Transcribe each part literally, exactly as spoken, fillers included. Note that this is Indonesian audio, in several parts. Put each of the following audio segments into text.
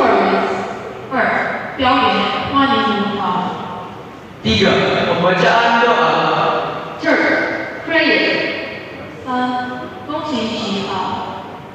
words. First, 表演欢迎舞蹈。 Tiga, pembacaan doa. Church, prayer. 三，恭喜祈祷。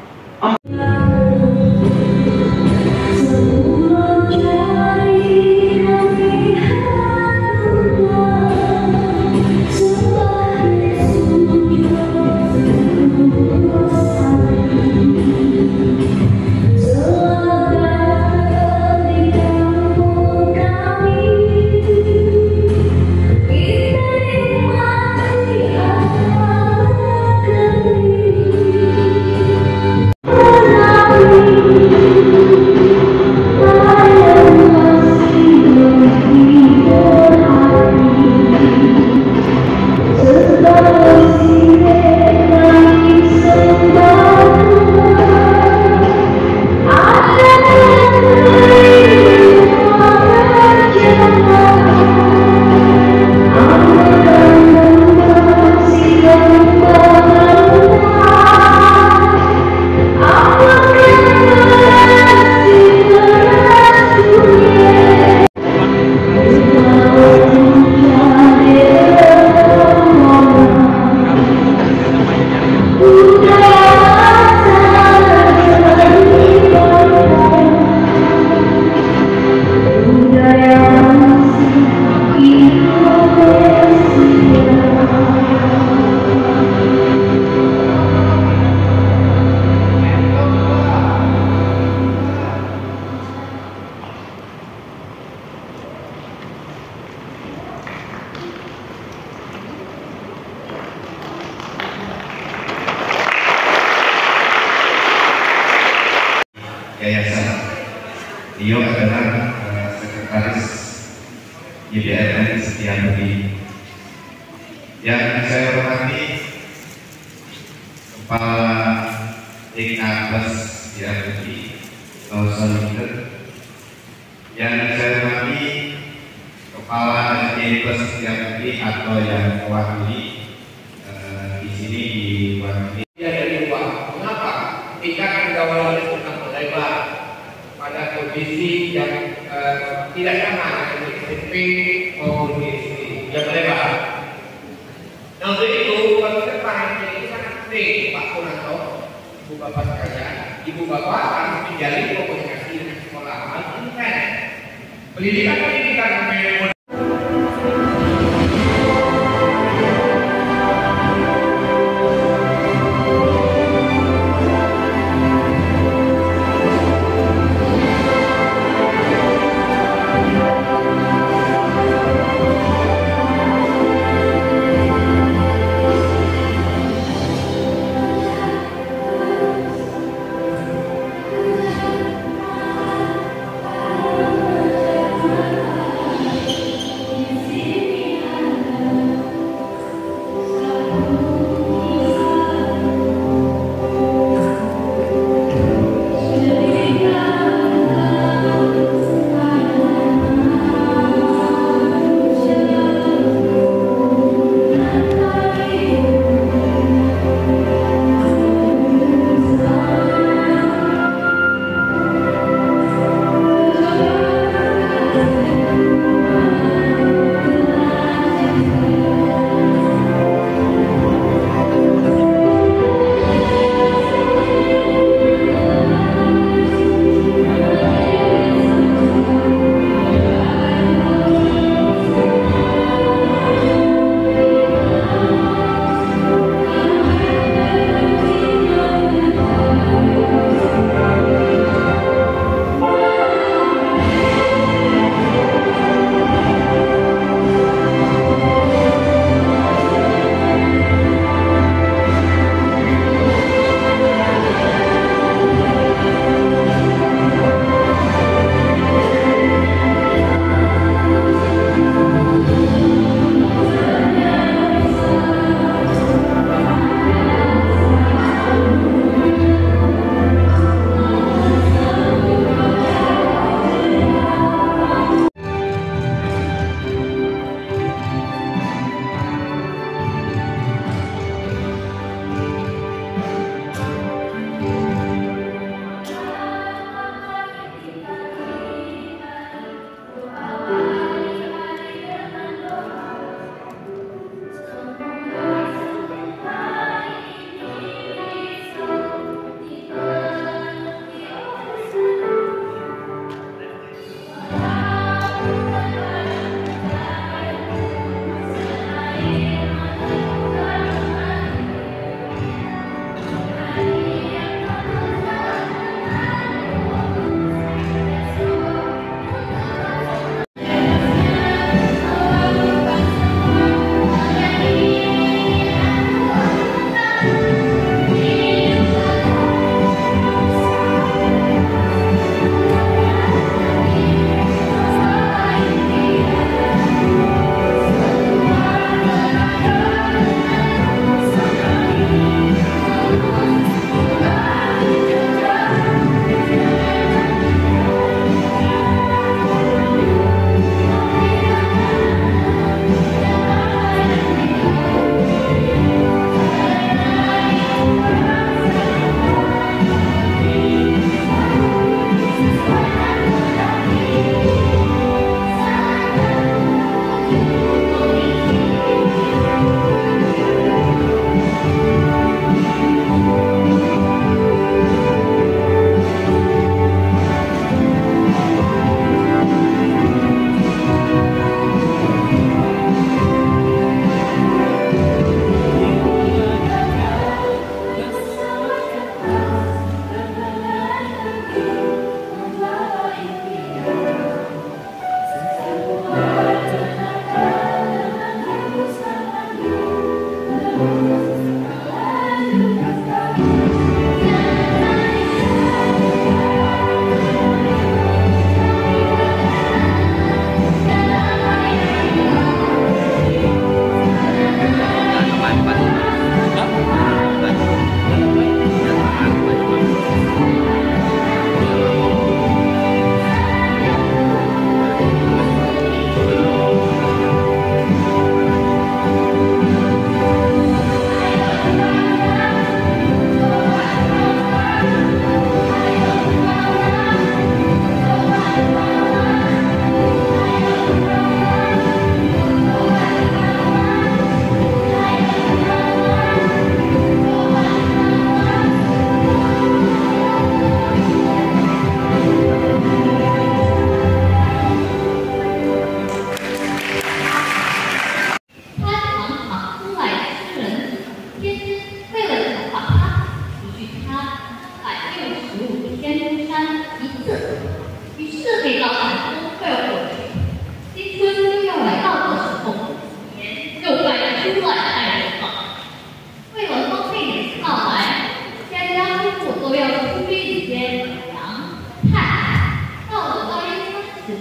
Yayasan. Beliau adalah uh, sekretaris Y B R N Setiabudi. Yang saya hormati Kepala E K Plus Setiabudi, Kausan Leader. Yang saya hormati Kepala S D Plus Setiabudi atau yang mewakili uh, di sini diwakili. Dia dari luar. Mengapa? Ikatan kawalan tentang lebar pada kondisi yang uh, tidak sama dengan S M P maupun di S D yang lebar. Nah untuk itu kalau depan ini sangat penting Pak Purwanto, Ibu Bapak sekalian, Ibu Bapak harus menjalin komunikasi dengan sekolah internet. Pendidikan pendidikan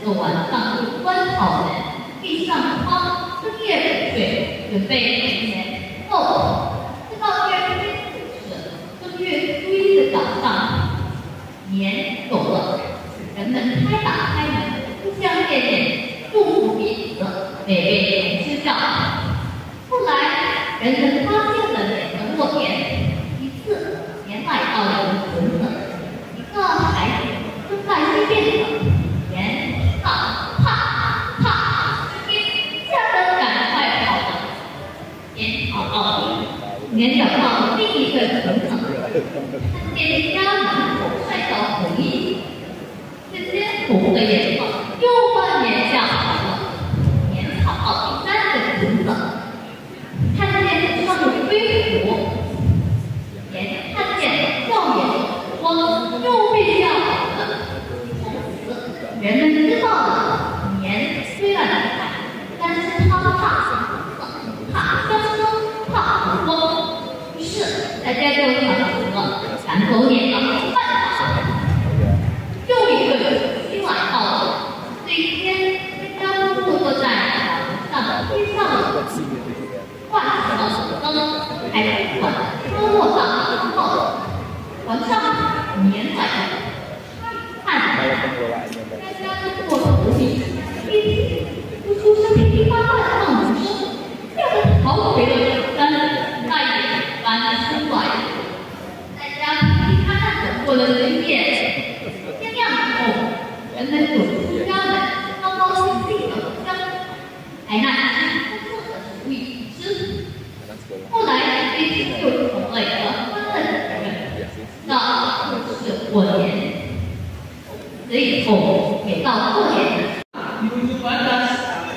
个晚上就关好门，闭上窗，深夜入睡，准备明年后。直到第二天是正月初一的早上，年走了，人们开打开门，互相见面，祝福彼此，美味吃笑。后来，人们发现了脸的落点，一次年迈到了的侄子，一个孩子正在西边的年上啪啪声音，吓得赶快跑了。年跑到底，年找到另一个侄子，看见家门口晒到红衣，这些红的眼光又把年吓跑了。年跑到第三个侄子。看见上有飞虎，年看见耀眼的火光，又被吓跑了。从此，人们知道了，年虽然厉害，但是他怕怕相争，怕火光。于是，大家就想出了赶走年的办法。又一个今晚到了，这一天，大家都坐在马上贴上了挂上了灯，还不管车落上之后，晚上年晚上看大家都坐头里，一起不出声噼噼啪啪的放门声，吓得逃回了床单，再也搬出来。大家噼噼啪啪走过了一夜，天亮以后，人们走出家门，高高兴兴的将海南丰富的食物吃。后来飞机就成了一个欢乐的人，那就是过年。此以后，每到过年， Di ujung batas,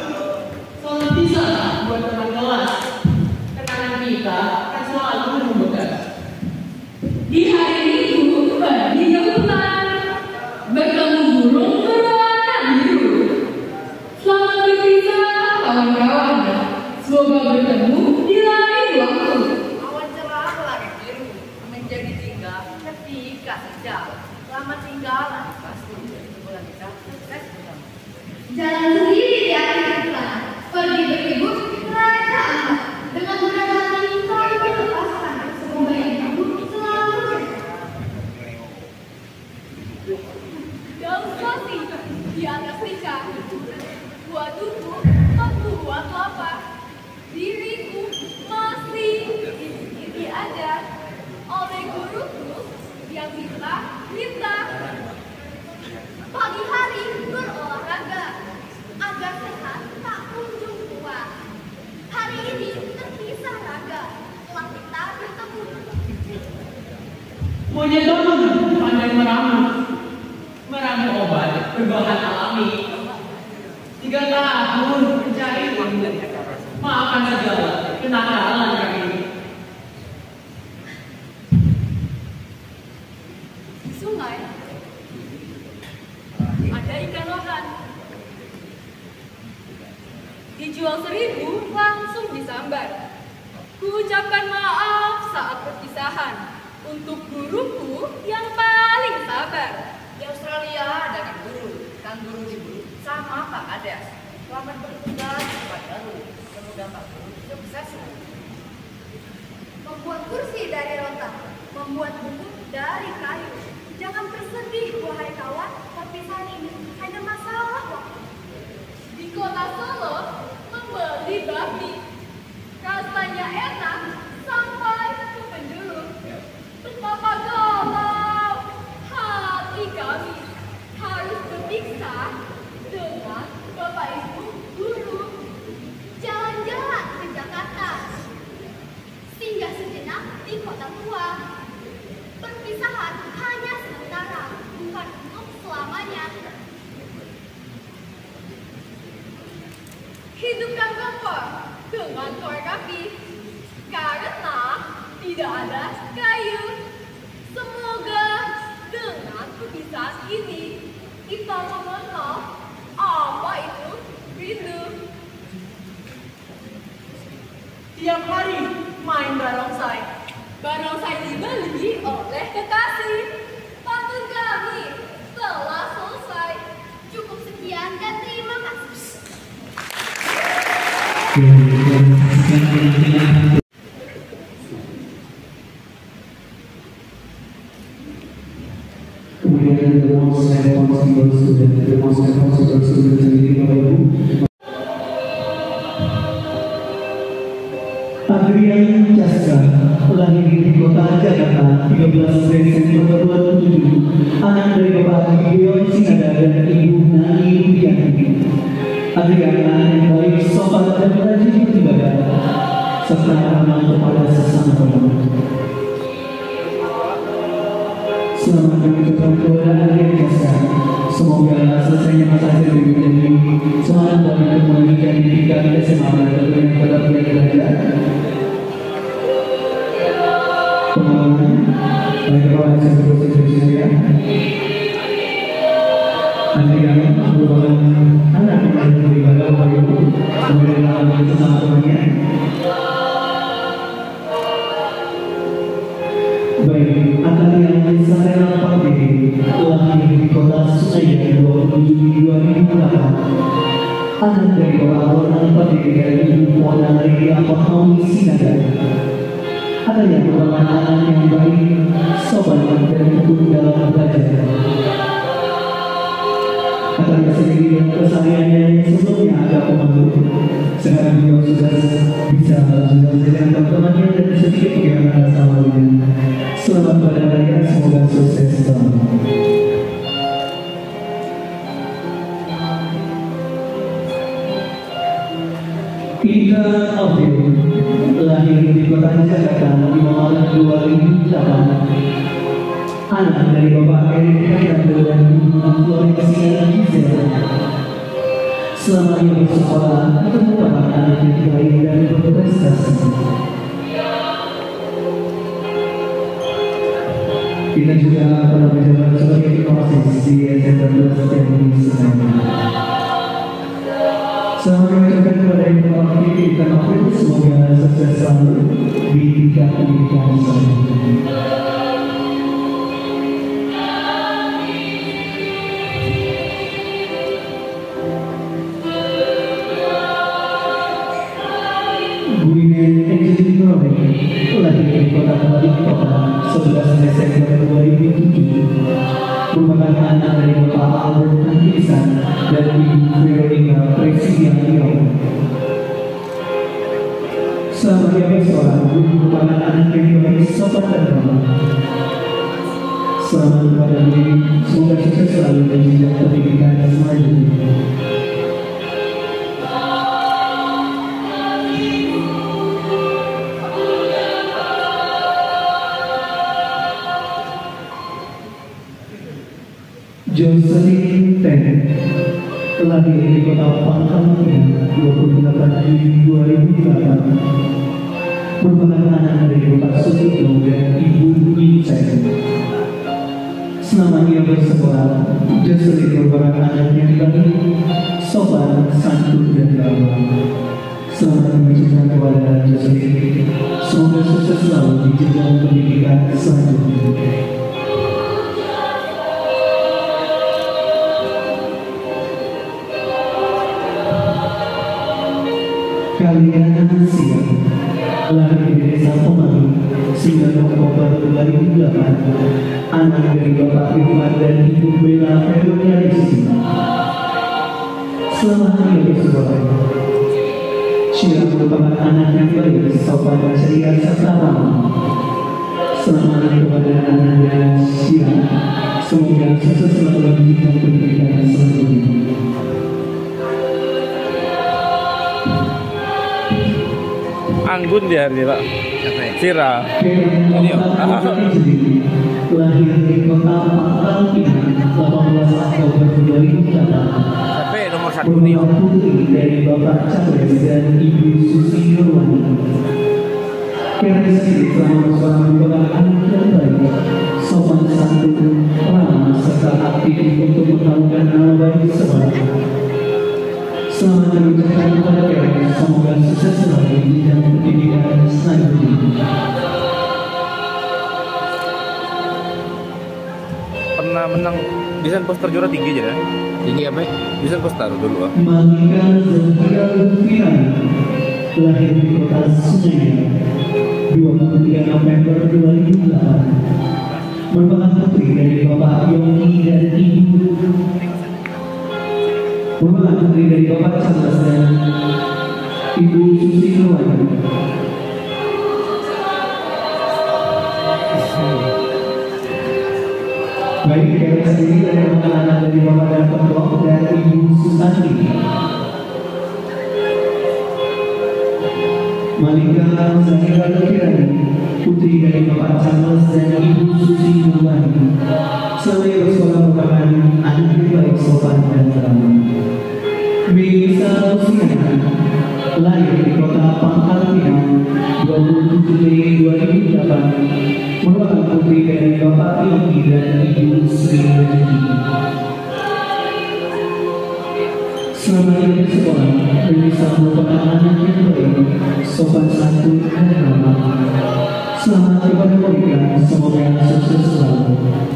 selalu bisa buat teman kelas. Kenangan kita kan selalu membekas. Di hari Minggu bagi hutan, bertemu burung berwarna biru. Selamat berpisah kawan-kawan, semoga bertemu di lain waktu. Awan cerah langit biru menjadi tinggal ketika sejak lama tinggalan pasti bulan kita sukses bersama. Jalan sendiri di akhir bulan, pergi berlibur raja amat. Dengan berat hati kami berlepaskan, semoga hidup selalu cerah. Daun soti di atas nikah, buat tubuh membuat lapar. Diriku masih ini ada oleh guruku yang minta minta pagi hari berolahraga agar sehat tak kunjung kuat. Hari ini terpisah raga telah kita bertemu. Monyet bangun, pandai meramu, meramu obat berbahan alami. Tiga tahun mencari ilmu, maafkan segala kenakalan kami. Di sungai ada ikan lohan. Dijual seribu langsung disambar. Ku ucapkan maaf saat perpisahan untuk guruku yang paling sabar. Di Australia ada kan guru, kan guru diburu sama Pak Adas. Selamat bertugas kepadamu. Semoga Pak Guru sukses. Membuat kursi dari rotan, membuat buku dari kayu. Jangan bersedih wahai kawan, perpisahan ini hanya masalah waktu. Di kota Solo membeli babi, rasanya enak sampai ke penjuru. Betapa galau hati kami harus berpisah dengan bapak ibu guru. Jalan-jalan ke Jakarta, singgah sejenak di kota tua. Perpisahan hanya sementara, bukan untuk selamanya. Hidupkan kompor dengan korek api, karena tidak ada kayu. Semoga dengan perpisahan ini kita mengenal apa itu rindu. Tiap hari main barongsai. Barongsai dibeli oleh kekasih. Pantun kami telah selesai. Cukup sekian dan Kemudian the most responsible student, the most responsible student sendiri Bapak Ibu. Adrian Jasra, lahir di kota Jakarta, tiga belas Desember dua ribu tujuh, anak dari Bapak Gideon Sinada dan Ibu Nani Rudianti. Adrian anak yang baik, sopan dan rajin beribadah, serta ramah kepada sesama teman. Selamat mengucapkan kepada Adrian Jasra. Semoga selesainya masa seribu ini semangat bagi kembali dan pendidikan S M A dan yang tetap belajar. Pengalaman baik kepada seluruh siswa saya. Adrian merupakan anak yang beribadah Bapak Ibu, kemudian dalam bersama temannya. Baik, Adrian Sarena Pandey lahir di kota Sungai dua puluh tujuh Juli dua ribu delapan. Anak dari Bapak Ronald Pandey dan Ibu Mona Ria Fahmi Sinada. Adrian merupakan anak yang baik, sopan dan tekun dalam belajar. Adrian sendiri dan kesehariannya sebelumnya agak pemalu. Sekarang beliau sudah bisa belajar dengan teman-temannya dan sedikit kegiatan rasa malunya. Selamat pada Adrian, semoga sukses selalu. Ika Abil lahir di kota Jakarta lima Maret dua ribu delapan. Anak dari Bapak Erik Herianto dan Ibu Florencia Gisela. Selama ia bersekolah, ia merupakan anak yang baik dan berprestasi. Kita juga pernah menjabat sebagai ekonomis di S M P Teknik Senayan. Selamat mengucapkan kepada Ibu Aktif dan Aktif, semoga sukses selalu di tingkat pendidikan selanjutnya. Gwyneth Angelina Roy lahir di kota Balikpapan sebelas Desember dua ribu tujuh, merupakan anak dari Bapak Albert Antisan dan Ibu Veronica Presidianto. Selama ia bersekolah, Gwyneth merupakan anak yang baik, sopan dan ramah. Selamat kepada Gwyneth, semoga sukses selalu dan jenjang pendidikan selanjutnya. Jocelyn Ten lahir di kota Pangkal Pinang dua puluh delapan Juli dua ribu delapan, merupakan anak dari Bapak Sutito dan Ibu Incen. Selama ia bersekolah, Jocelyn merupakan anak yang baik, sopan, santun dan ramah. Selamat mengucapkan kepada Jocelyn, semoga sukses selalu di jenjang pendidikan selanjutnya. Kalian siap lahir di desa Pemalu sembilan Oktober dua ribu delapan, anak dari Bapak Irfan dan Ibu Bella Veronia Rizky. Selamat ia bersekolah. Syira merupakan anak yang baik, sopan, ceria, serta ramah. Selamat kepada anak-anak Syira, semoga sukses selalu di pendidikan selanjutnya. Anggun dia hari ini Pak. Sira. Lahir di kota Pangkal Pinang delapan belas Oktober dua ribu delapan. Tapi nomor satu nih Om. Putri dari Bapak Capres dan Ibu Susi Nurwani. Keresi selama suami merupakan anak yang baik, sopan santun, ramah serta aktif untuk mengharumkan nama baik sekolah. Selamat mengucapkan kepada kalian, semoga sukses selalu di dalam pendidikan selanjutnya. Pernah menang desain poster juara tinggi aja ya? Tinggi apa? Desain poster dulu ah. Malika Zafira Lutfiani lahir di kota Sungai, dua puluh tiga November dua ribu delapan, merupakan putri dari Bapak Yongki dan Ibu merupakan putri dari Bapak Charles dan Ibu Susi Nurwani. Baik, kami sendiri dari anak dari Bapak dan Pemblok dan Ibu Susani. Malika Zahira Lukirani, putri dari Bapak Charles dan Ibu Susi Nurwani. Selama bersekolah merupakan anak yang baik, sopan dan ramah. Melisa Luciana, lahir di kota Pangkal Pinang, dua puluh tujuh Mei dua ribu delapan, merupakan putri dari Bapak Yongki dan Ibu Sri Rezeki. Selama ia bersekolah, Melisa merupakan anak yang baik, sopan santun dan ramah. Selamat kepada Monica, semoga sukses selalu.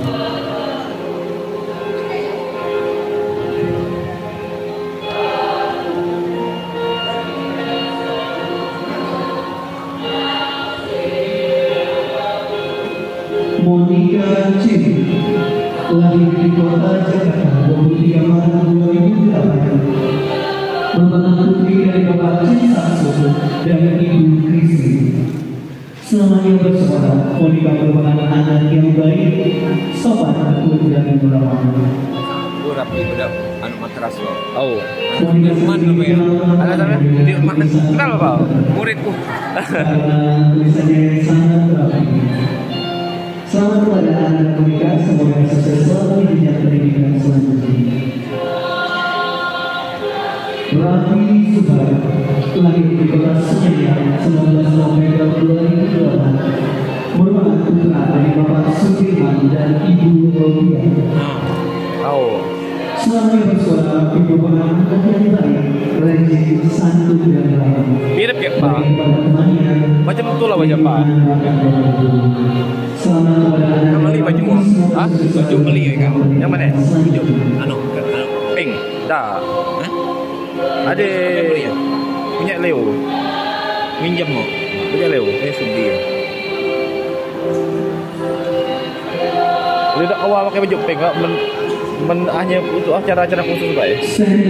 Monica Chin, lahir di kota Jakarta, dua puluh tiga Maret dua ribu delapan, merupakan putri dari Bapak Chin Sakso dan Ibu Kristi. Selama ia bersekolah, Monica merupakan anak yang baik, sopan, anggun dan ramah. Gue rapi udah anu matras lo. Oh. Di rumah dulu ya. Alasannya Di rumah kenal apa? Muridku. Karena tulisannya yang sangat rapi. Selamat kepada anak Monica, semoga sukses selalu di jenjang pendidikan selanjutnya. Raffi Subhan, lahir di kota Sungai, sembilan belas November dua ribu delapan, merupakan putra dari Bapak Sudirman dan Ibu Rodia. Oh. Selama ia bersekolah, merupakan anak yang baik, rajin, santun dan ramah. Mirip ya, Pak? Baik kepada temannya, Macam betul lah wajah Pak. Selamat kepada anak Beli baju mau? Hah? Baju beli ya kan? Yang mana? Baju anu, anu. Pink. Dah. Hah? Ada Beli ya? punya Leo. Minjem mau? Punya Leo. Eh sudi ya. Udah awal pakai baju pink, men, men hanya untuk acara-acara khusus Pak ya.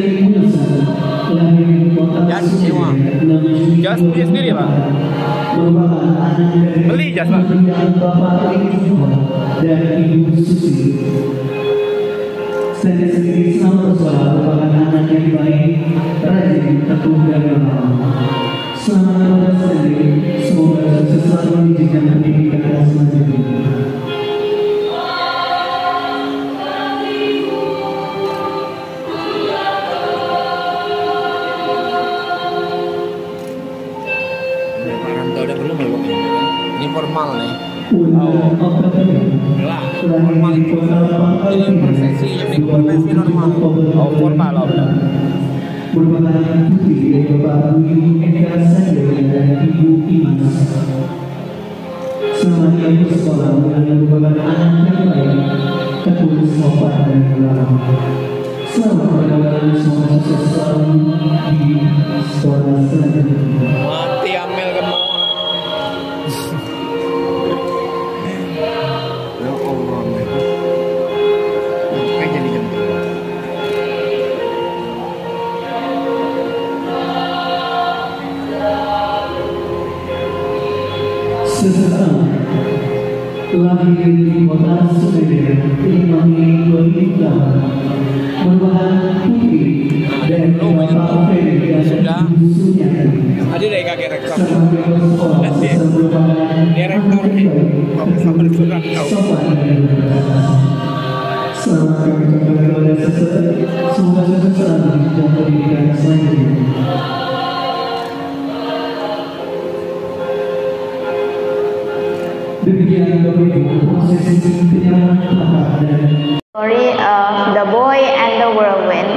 Jas sewa. Jas punya sendiri Pak. Beli jas Pak. Dan Ibu Susi. Saya sendiri selama bersekolah merupakan anak yang baik, rajin, tekun dan ramah. Selamat kepada sendiri, semoga sukses selalu di jenjang pendidikan selanjutnya. Rantau udah belum belum ini formal nih. Oh, Lah, formal itu jadi prosesi yang ini prosesi normal. Oh, formal lah udah. merupakan putri dari Bapak Ibu Eka Sanjaya dan Ibu Imas. Selama ia bersekolah, Wulan merupakan anak yang baik, tekun, sopan dan ramah. Selamat berjalan, semoga sukses selalu di sekolah selanjutnya. Mati Amel kemauan. Ya Allah, kayak jadi jam Seseorang lahir di kota Sumedang lima Mei dua ribu delapan, merupakan putri dari Bapak Ferry dan Ibu Sunyati. Ada dari kakek rektor. Sebagai bersekolah, merupakan Dia rektor nih. Sama surat kau. sopan dan berprestasi. Selamat kami ucapkan kepada seseorang, semoga sukses selalu di jenjang pendidikan selanjutnya. Story of the boy and the whirlwind.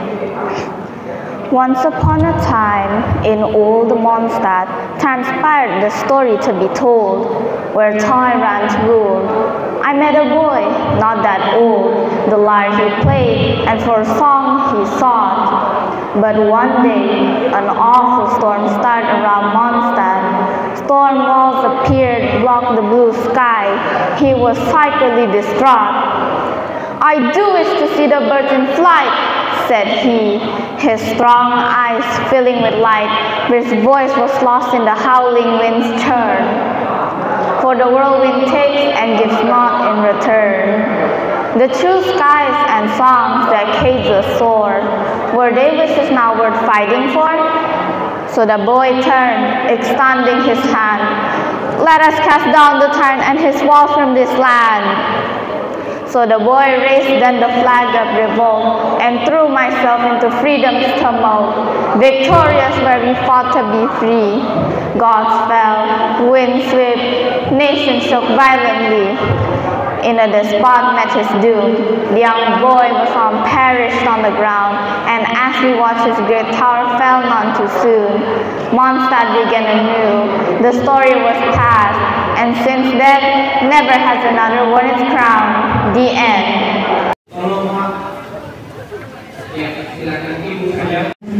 Once upon a time, in old Mondstadt, transpired the story to be told, where tyrants ruled. I met a boy, not that old, the lyre he played, and for a song he sought. But one day, an awful storm started around Mondstadt. Storm walls appeared, blocked the blue sky. He was frightfully distraught. "I do wish to see the birds in flight," said he, his strong eyes filling with light, but his voice was lost in the howling wind's churn. For the whirlwind takes and gives not in return. The true skies and songs that Acacia soared, were they wishes now worth fighting for? So the boy turned, extending his hand. "Let us cast down the tyrant and his walls from this land." So the boy raised then the flag of revolt, and threw myself into freedom's tumult, victorious where we fought to be free. Gods fell, winds swept, nations shook violently. In a despot met his doom. The young boy was on perished on the ground, and as we watched his great tower fell none too soon. Mondstadt began anew. The story was past, and since then never has another won its crown. The end. Tolong Pak. Ya, silakan Ibu saja.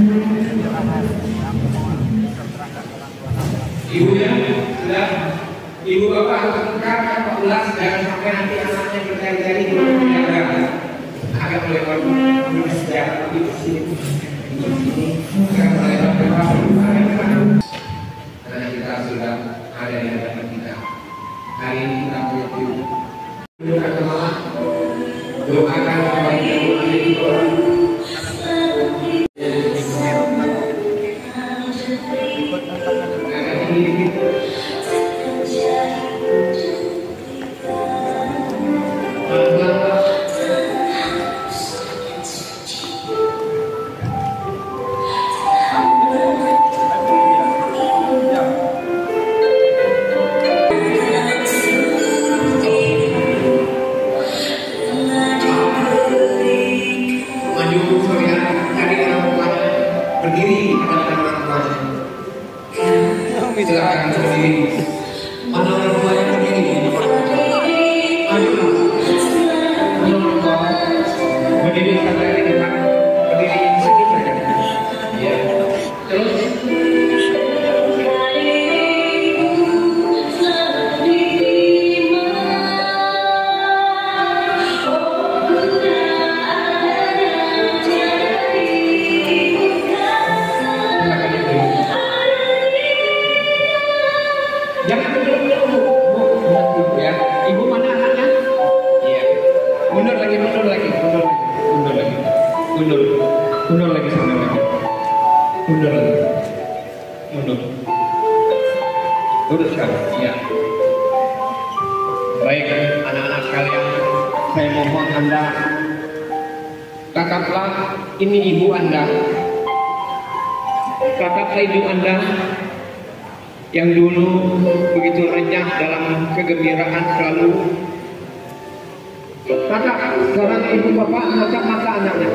Ibu ya, sudah. Ibu Bapak harus tengkar empat belas, jangan sampai nanti anaknya berkali-kali menjaga. Agak melewat sejarah di sini, di sini, akan melewat berapa karena kita sudah ada di hadapan kita. Hari ini kita menuju doa kemalah, doakan kebaikan hari itu. Silakan berdiri. Mana orang tua yang berdiri? Ayo, ayo orang tua berdiri sampai di depan. Berdiri sedikit saja. Ya. Terus. Jangan duduk dulu, Bu. Ya. Ibu mana anaknya? Iya. Mundur lagi, mundur lagi, mundur lagi, mundur lagi, mundur, mundur lagi sana lagi, mundur lagi, mundur, mundur sekarang. Iya. Baik, anak-anak sekalian, saya mohon Anda tataplah ini ibu Anda, tataplah ibu Anda yang dulu begitu renyah dalam kegembiraan selalu. Tatap sekarang ibu bapak, tatap mata anaknya.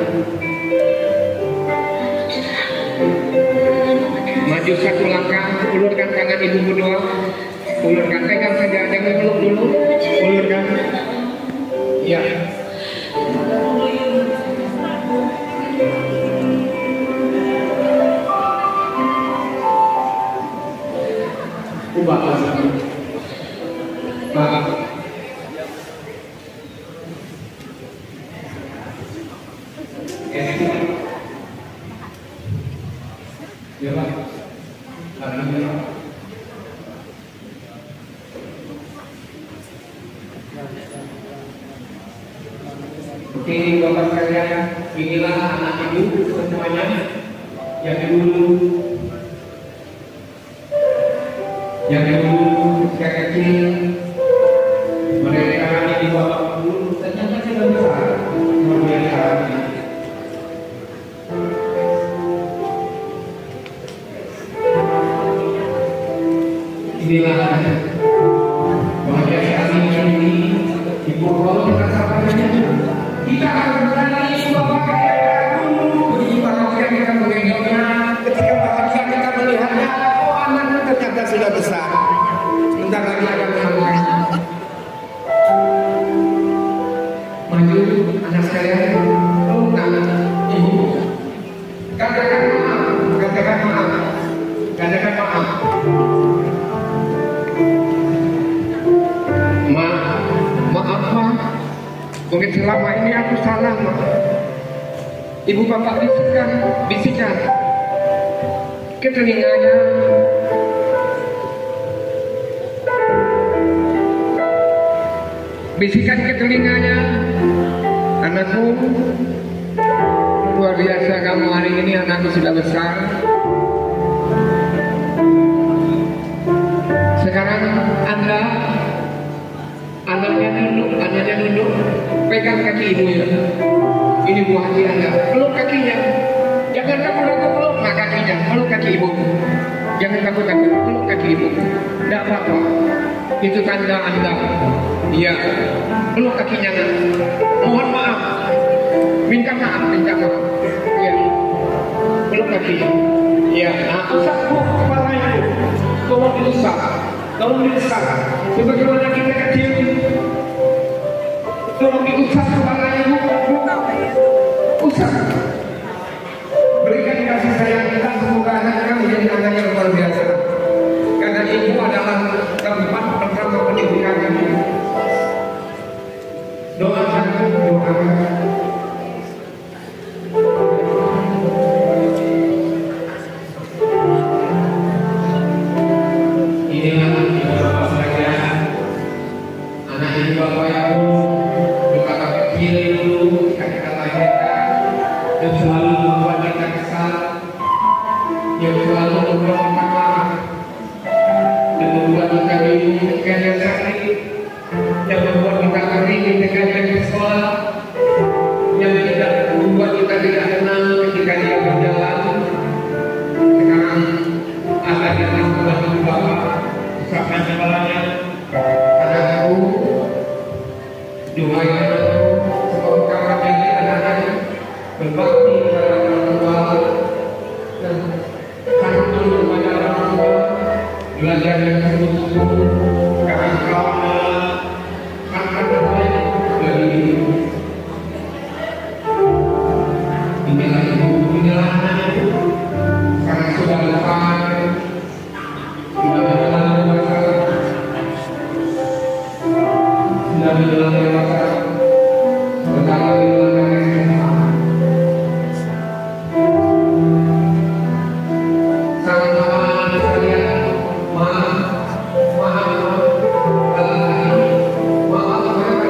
Maju satu langkah, ulurkan tangan ibu berdua, ulurkan, pegang saja, jangan peluk dulu, ulurkan. Ya. Ubah maaf. Ya Pak. Alhamdulillah. Oke, Bapak sekalian, inilah anak ibu semuanya yang dulu yang dulu sejak kecil mereka ini bapak dulu ternyata sudah besar luar biasa. Inilah bahagia sekali ini ibu kalau kita sabarnya kita akan berani bapak kayak dulu begini bahagia kita mengenalnya ketika bahagia kita melihatnya. Ternyata sudah besar. Sebentar lagi akan menanggung. Maju anak sekalian. Oh, tangan ibu. Katakan Ibu bapak bisikan, bisikan ke telinganya. Bisikan ke telinganya, anakku, luar biasa kamu hari ini, anakku sudah besar. Sekarang Anda, anaknya nunduk, anaknya nunduk, pegang kaki ibunya. Ini buah hati Anda, peluk kakinya. Jangan kamu ragu peluk nah kakinya, peluk kaki ibu. Jangan takut takut, peluk kaki ibu. Tidak apa-apa, itu tanda Anda. Iya, peluk kakinya nak. Mohon maaf, minta maaf, minta maaf. Iya, peluk kaki. Iya, nah usap bu kepala ibu. Tolong diusap, tolong diusap. Sebagaimana kita kecil, tolong diusap kepala ibu. Usap. Berikan kasih sayang kita, semoga anak kamu menjadi anak yang luar biasa. Karena ibu adalah tempat pertama pendidikan kamu. Doakan, doakan. Inilah ibu bapak sekalian, anak ibu bapak yang luka kecil dulu ketika kita lahirkan, yang selalu membuat kita kesal, yang selalu membuat kita marah, dan membuat kita bingung ketika dia sakit, yang membuat kita kering ketika dia di sekolah, yang tidak membuat kita tidak tenang ketika dia berjalan. Sekarang ada di atas kepala ibu bapak, usapkan kepalanya. Anakku, doa anakku, semoga kamu menjadi anak-anak berbakti kepada orang tua dan santun kepada orang tua, belajar yang sungguh-sungguh karena kau akan terbaik bagi hidup. Inilah ibu, inilah anakku, karena sudah besar, sudah menjelang dewasa, sudah menjelang dewasa, sebentar lagi menjelang S M A. Sama-sama sekalian, maaf, maaf, maaf, maaf,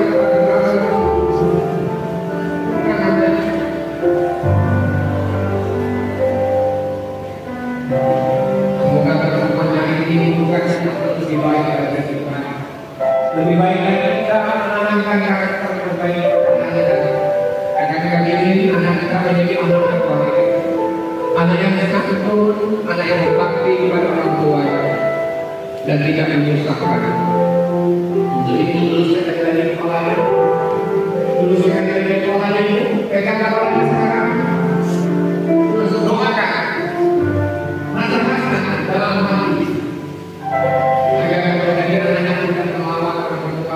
semoga pertemuan ini bukan lebih baik dari kita. Lebih baik dari kita menanamkan karakter terbaik anak kita ini, anak kita menjadi anak yang baik, anak yang santun, anak yang berbakti kepada orang tua dan tidak menyusahkan. Jadi dulu sekali dari kepala, dulu sekali dari kepala itu, pegang kepalanya sekarang, terus doakan, rasa-rasa dalam hati, agar menjadi anak yang tidak terlawat orang tua.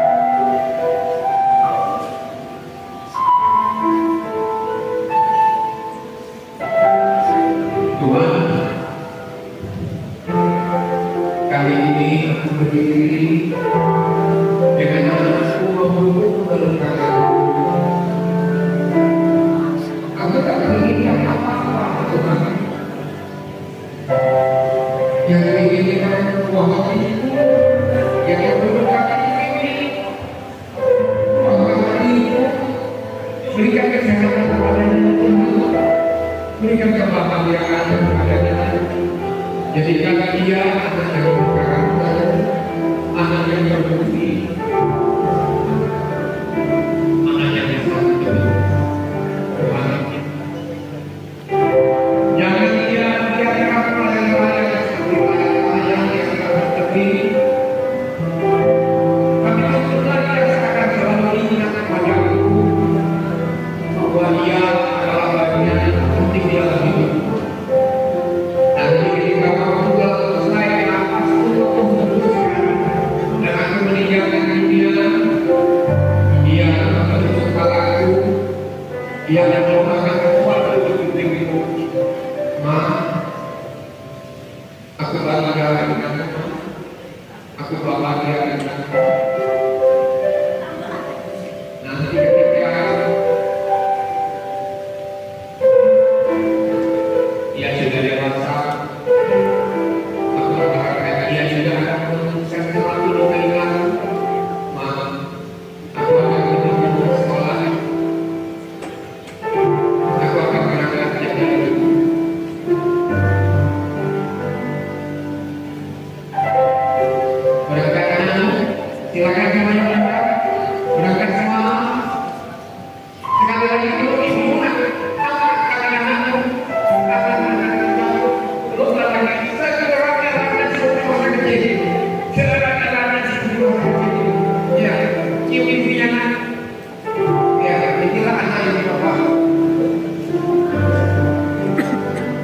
Tuhan, kali ini aku berdiri dengan anakku membunuh kelengkapan. Aku tak menginginkan apa-apa Tuhan. Yang diinginkan buah hatiku, yang membutuhkan ini, buah hatiku, berikan kesehatan kepadanya Tuhan, berikan kebahagiaan kepadanya. Jadikanlah dia anak yang berkarakter, anak yang berbukti, anak yang santun. Jangan dia biarkan layang-layang seperti layang-layang yang tak bertepi, tapi tentulah dia akan selalu ingat padaku bahwa dia adalah bagian yang penting dalam hidup. Nanti ketika waktu telah selesai, nafas untuk memutuskan dan aku meninggalkan dunia, dia akan menutup kepalaku, dia akan merupakan sesuatu untuk diriku. Ma, aku bahagia denganmu, aku bahagia denganmu. Nanti ketika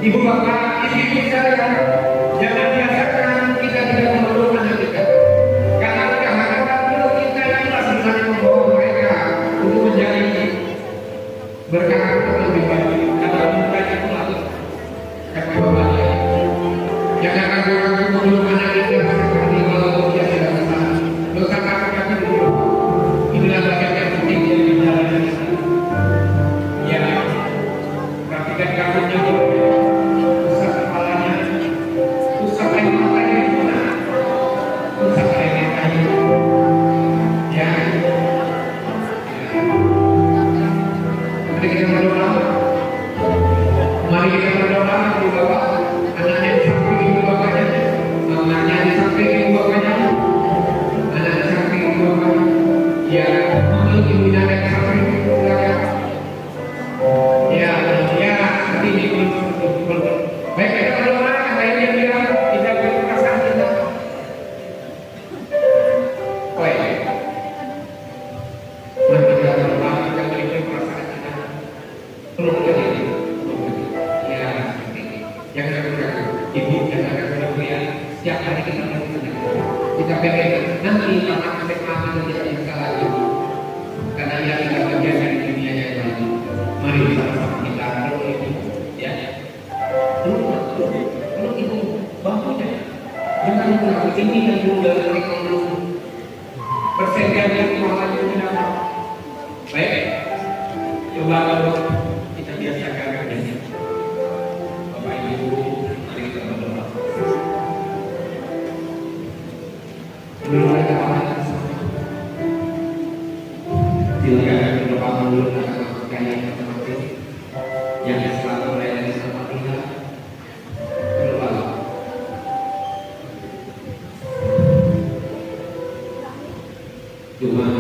Ibu bapak, ibu-ibu sekalian, jangan biasakan kita tidak memeluk anak kita. Karena kadang-kadang kalau kita inilah sebenarnya membawa mereka untuk menjadi berkarakter lebih baik. Karena bukan itulah kata bapaknya. Jangan ragu-ragu memeluk anak kita seperti kalau dia tidak bisa. Dosa kaki dulu. Inilah bagian yang penting yang dijalani kita. Ya, perhatikan kakinya dulu. Mari kita berdoa, ibu bapak, anaknya di samping ibu bapaknya, anaknya di samping ibu bapaknya, anak di samping ibu bapaknya, ya, memeluk ibunya di samping ibu bapaknya, ya, ya, seperti ini belum. Baik kita berdoa, karena ini yang bilang kita beri perasaan kita. Baik, mari kita berdoa, kita beri perasaan kita. Perlu kita ini. Jangan ragu-ragu, ibu jangan ragu-ragu ya. Setiap hari kita melakukan kita pengen nanti anak sampai mati kita tidak bisa lagi. Karena ia tidak bagian dari dunia yang lain. Mari bersama kita peluk ibu, ya. Peluk, peluk, peluk ibu, bangkunya. Jangan ragu, ini yang dulu dari mereka belum persediaan yang kurang lagi tidak. Baik, coba kalau kita biasakan ini. Belum ada apa-apa. Silakan berdoa dulu anak kalian masing-masing yang selalu melayani sama kita. Berdoa. Cuma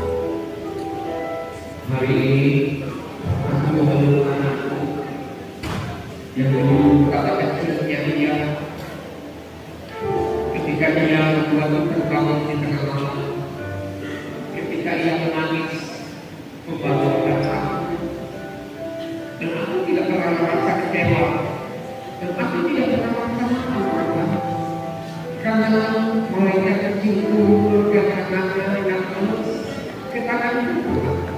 hari ini aku memeluk anakku yang dulu kata kecilnya dia. Ketika dia membuat terbangun di tengah malam, ketika ia menangis membangunkan aku, dan aku tidak pernah merasa kecewa, dan aku tidak pernah merasa malu, karena mereka kecilku dan anaknya yang tulus ke tanganku.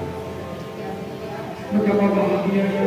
Betapa bahagianya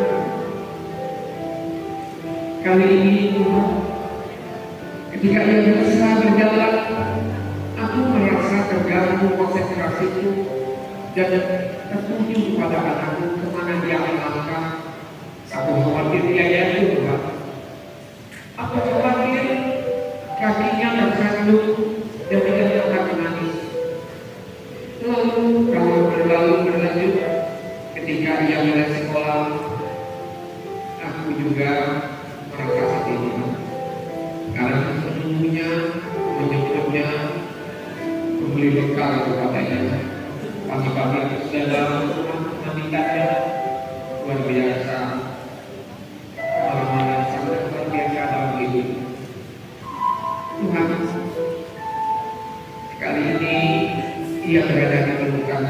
kali ini Tuhan. Ketika ia berusaha berjalan, aku merasa terganggu konsentrasiku dan tertuju pada anakku kemana dia melangkah. Aku khawatir dia jatuh, Tuhan. Aku khawatir kakinya tersandung dan tidak dapat menangis. Lalu kalau berlalu berlanjut, ketika ia mulai sekolah, aku juga merasa sedih. Karena sesungguhnya menyebutnya membeli bekal kepadanya. Pagi-pagi aku sudah dalam rumah memintanya luar biasa. Pengalaman yang sangat luar biasa dalam hidup. Tuhan, kali ini ia berada di pelukan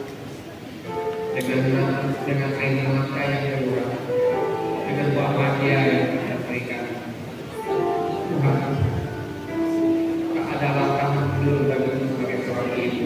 dengan dengan air mata yang keluar, dengan bahagia yang kita berikan. Tuhan, tak ada langkah mundur bagiku sebagai seorang ibu.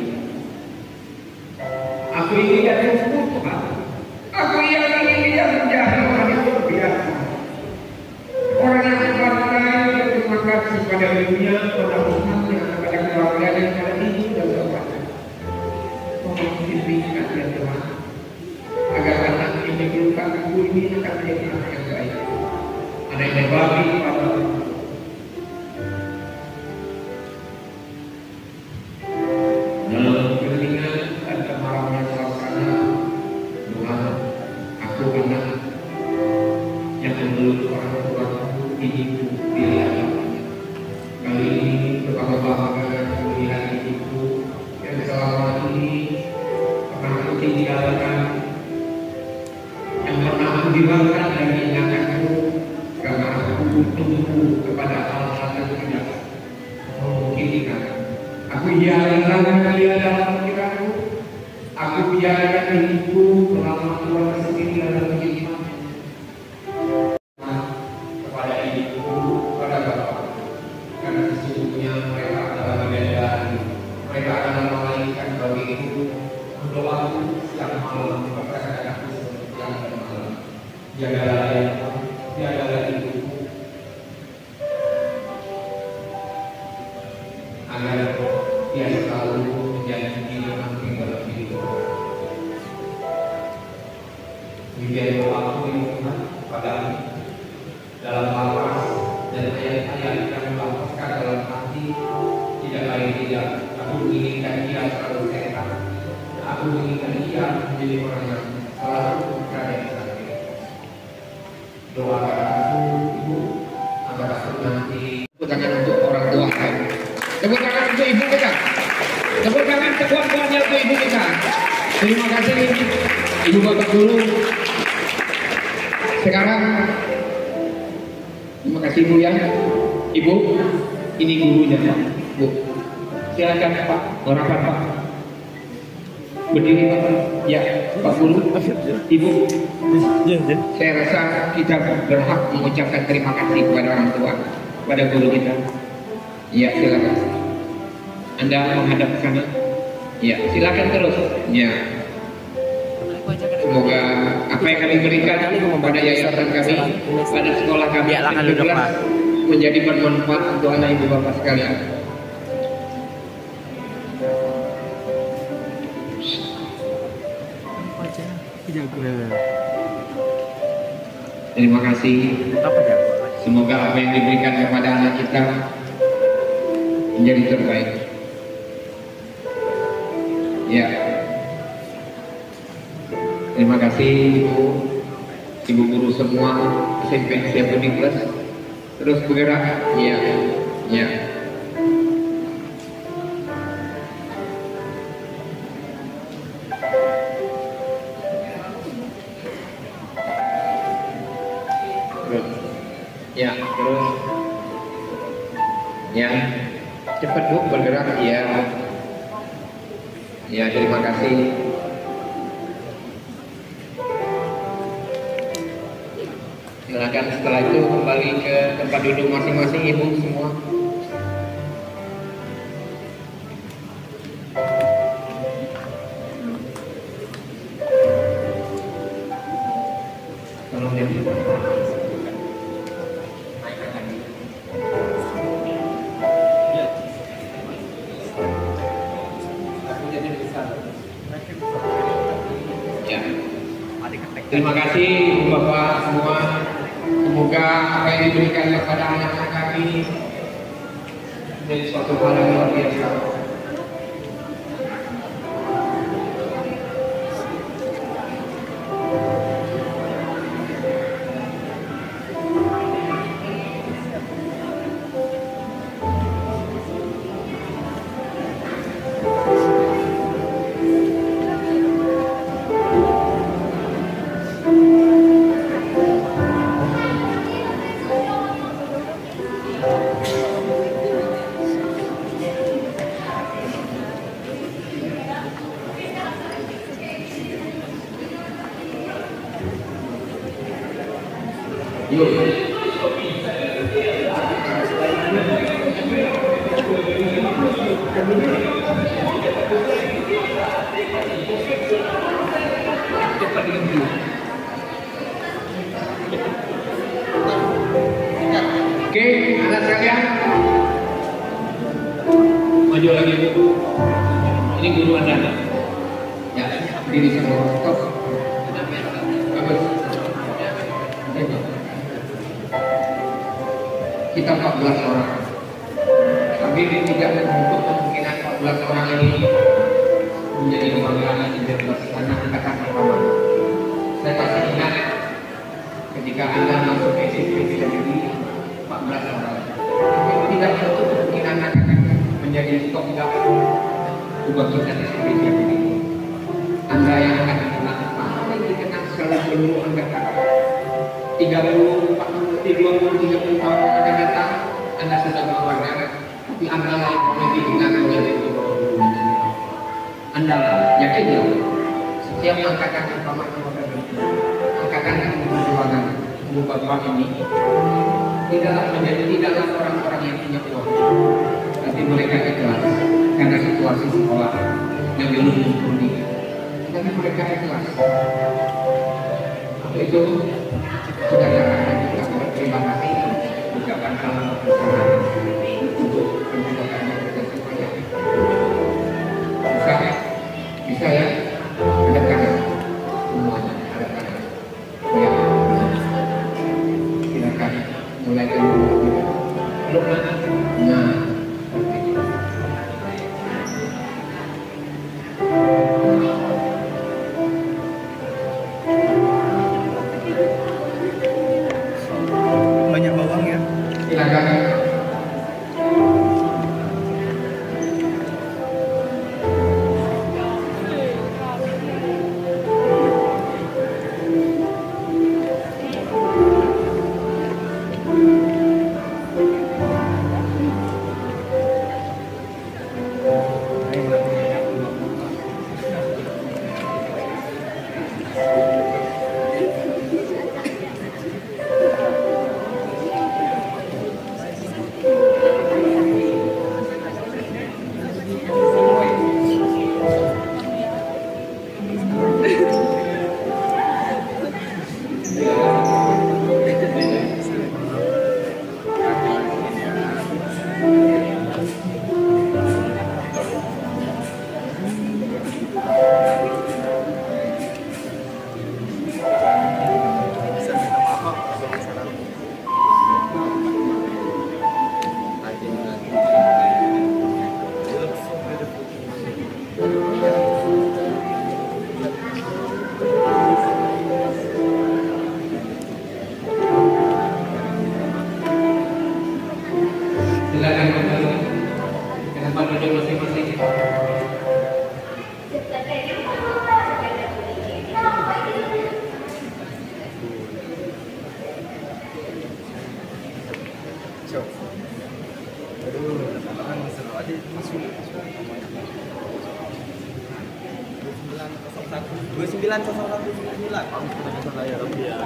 Aku ingin dia sembuh, Tuhan. Aku yang ingin dia menjadi orang yang luar biasa, orang yang berbangkai berterima kasih pada dunia, pada umatnya, pada keluarga dan pada ibu dan bapaknya. Tolong bimbingkan dia Tuhan, agar anak ini dilukan ibu ini akan menjadi anak yang baik, anak yang berbakti pada dalam keringan dan kemarauannya suasana. Tuhan, aku anak yang memeluk orang tuaku, ibuku, dirinya. Kali ini betapa bangga melihat ibuku yang selama ini pernah aku tinggalkan, yang pernah aku dimakan dari ingatanku, karena aku tumpu kepada hal-hal yang tidak memungkinkan. Aku biarkan dia dalam pikiranku. Aku biarkan ibuku selama Tuhan sendiri dalam kehidupannya. Kepada jagalah ayahmu, jagalah ibumu, agar dia selalu menjadi pendamping dalam hidupmu. Demikian doaku ini Tuhan kepadamu dalam lapas dan ayat-ayat yang melapaskan dalam hati, tidak lain tidak aku menginginkan dia selalu sehat. Aku menginginkan dia menjadi orang yang selalu berada di samping. Doakan aku, ibu, agar aku nanti. Tepuk tangan untuk orang tua saya. Tepuk tangan untuk ibu kita. Tepuk tangan sekuat-kuatnya untuk ibu kita. Terima kasih ibu bapak guru. Sekarang terima kasih ibu ya. Ibu, ini gurunya Pak. Bu, silakan Pak, merapat Pak. Berdiri Pak. Ya, Pak Guru, Ibu. Saya rasa kita berhak mengucapkan terima kasih kepada orang tua, kepada guru kita. Ya, silakan. Anda menghadap ke sana. Ya, silakan terus. Ya. Semoga apa yang kami berikan pada yayasan kami, pada sekolah kami menjadi bermanfaat untuk anak ibu bapak sekalian. Terima kasih. Semoga apa yang diberikan kepada anak kita menjadi terbaik. Ya. Terima kasih ibu, ibu guru semua S M P Siapa Niklas. Terus bergerak. Ya. Ya. Ya, terus ya, cepat Bu bergerak. Ya, ya, terima kasih. Silakan setelah itu kembali ke tempat duduk masing-masing ibu semua. Tolong ya. Terima kasih Ibu Bapak semua. Semoga apa yang diberikan kepada anak-anak kami menjadi suatu hal yang luar biasa. Yuk. Oke, anak sekalian, maju lagi Bu. Ini guru Anda. Ya, diri semua. Stop. Bagus. Kita empat belas orang, tapi tidak menutup kemungkinan empat belas orang ini menjadi kebanggaan tiga belas anak angkatan pertama. Saya pasti ingat ketika Anda masuk S M P Tiga Negeri empat belas orang, tapi tidak menutup kemungkinan akan menjadi stok ubah kita S M P Tiga Negeri. Anda yang akan dikenal paling dikenal sekali seluruh angkatan tiga puluh, empat puluh, dua puluh, tiga puluh tahun akan datang, Anda sudah berkeluarga, tapi Anda lain lebih dikenal oleh dua puluh. Anda yakinlah, setiap angkatan pertama angkatan yang berjuangan ibu bapak ini tidaklah menjadi tidaklah orang-orang yang punya uang, tapi mereka ikhlas karena situasi sekolah yang belum mumpuni, tapi mereka ikhlas. Apa itu? Saudara akan juga berterima kasih ucapan selamat bersama untuk penyelenggaraannya kita semuanya. Bisa, bisa ya, kadang-kadang semuanya kadang-kadang. Ya, silakan mulai dari peluk mana? Nah, seperti itu. Banyak bawang ya. Silakan. Silakan kembali ke tempat duduk masing-masing. dua sembilan nol satu sembilan. Ya Rabbi ya.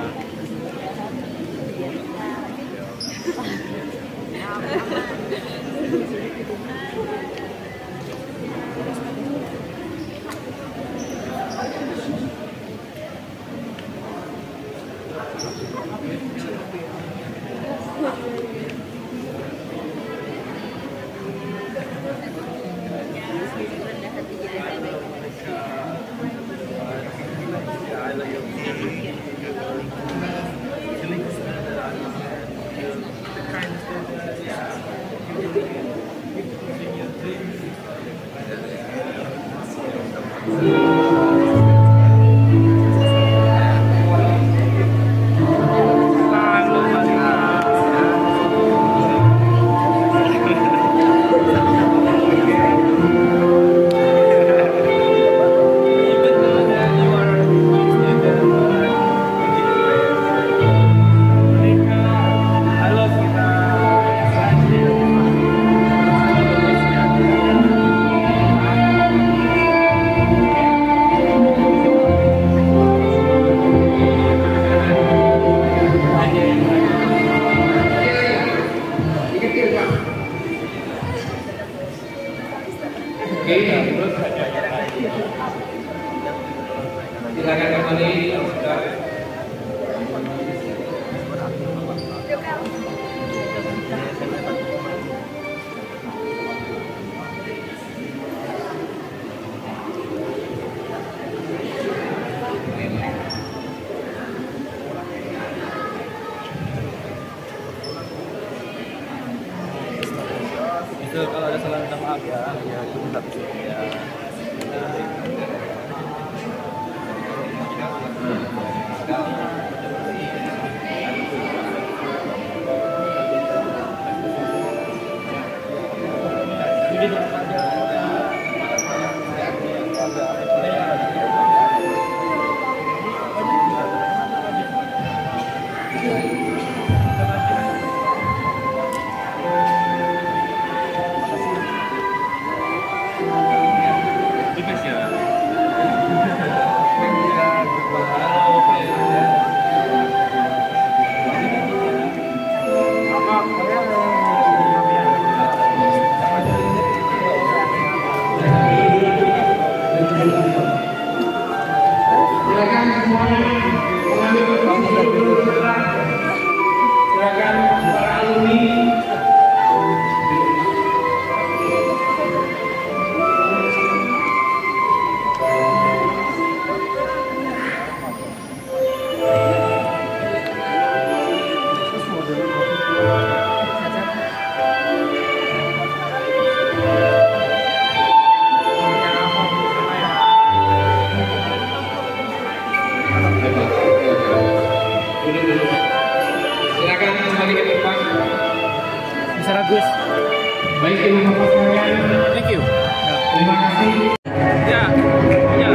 Silakan kembali. Itu kalau ada salah minta maaf ya, ya itu minta ya. Silakan semuanya mengambil posisi dulu. kali ke depan. Bisa Agus. Baik, ibu-bapak sekalian. Thank you. Terima kasih. Ya, ya.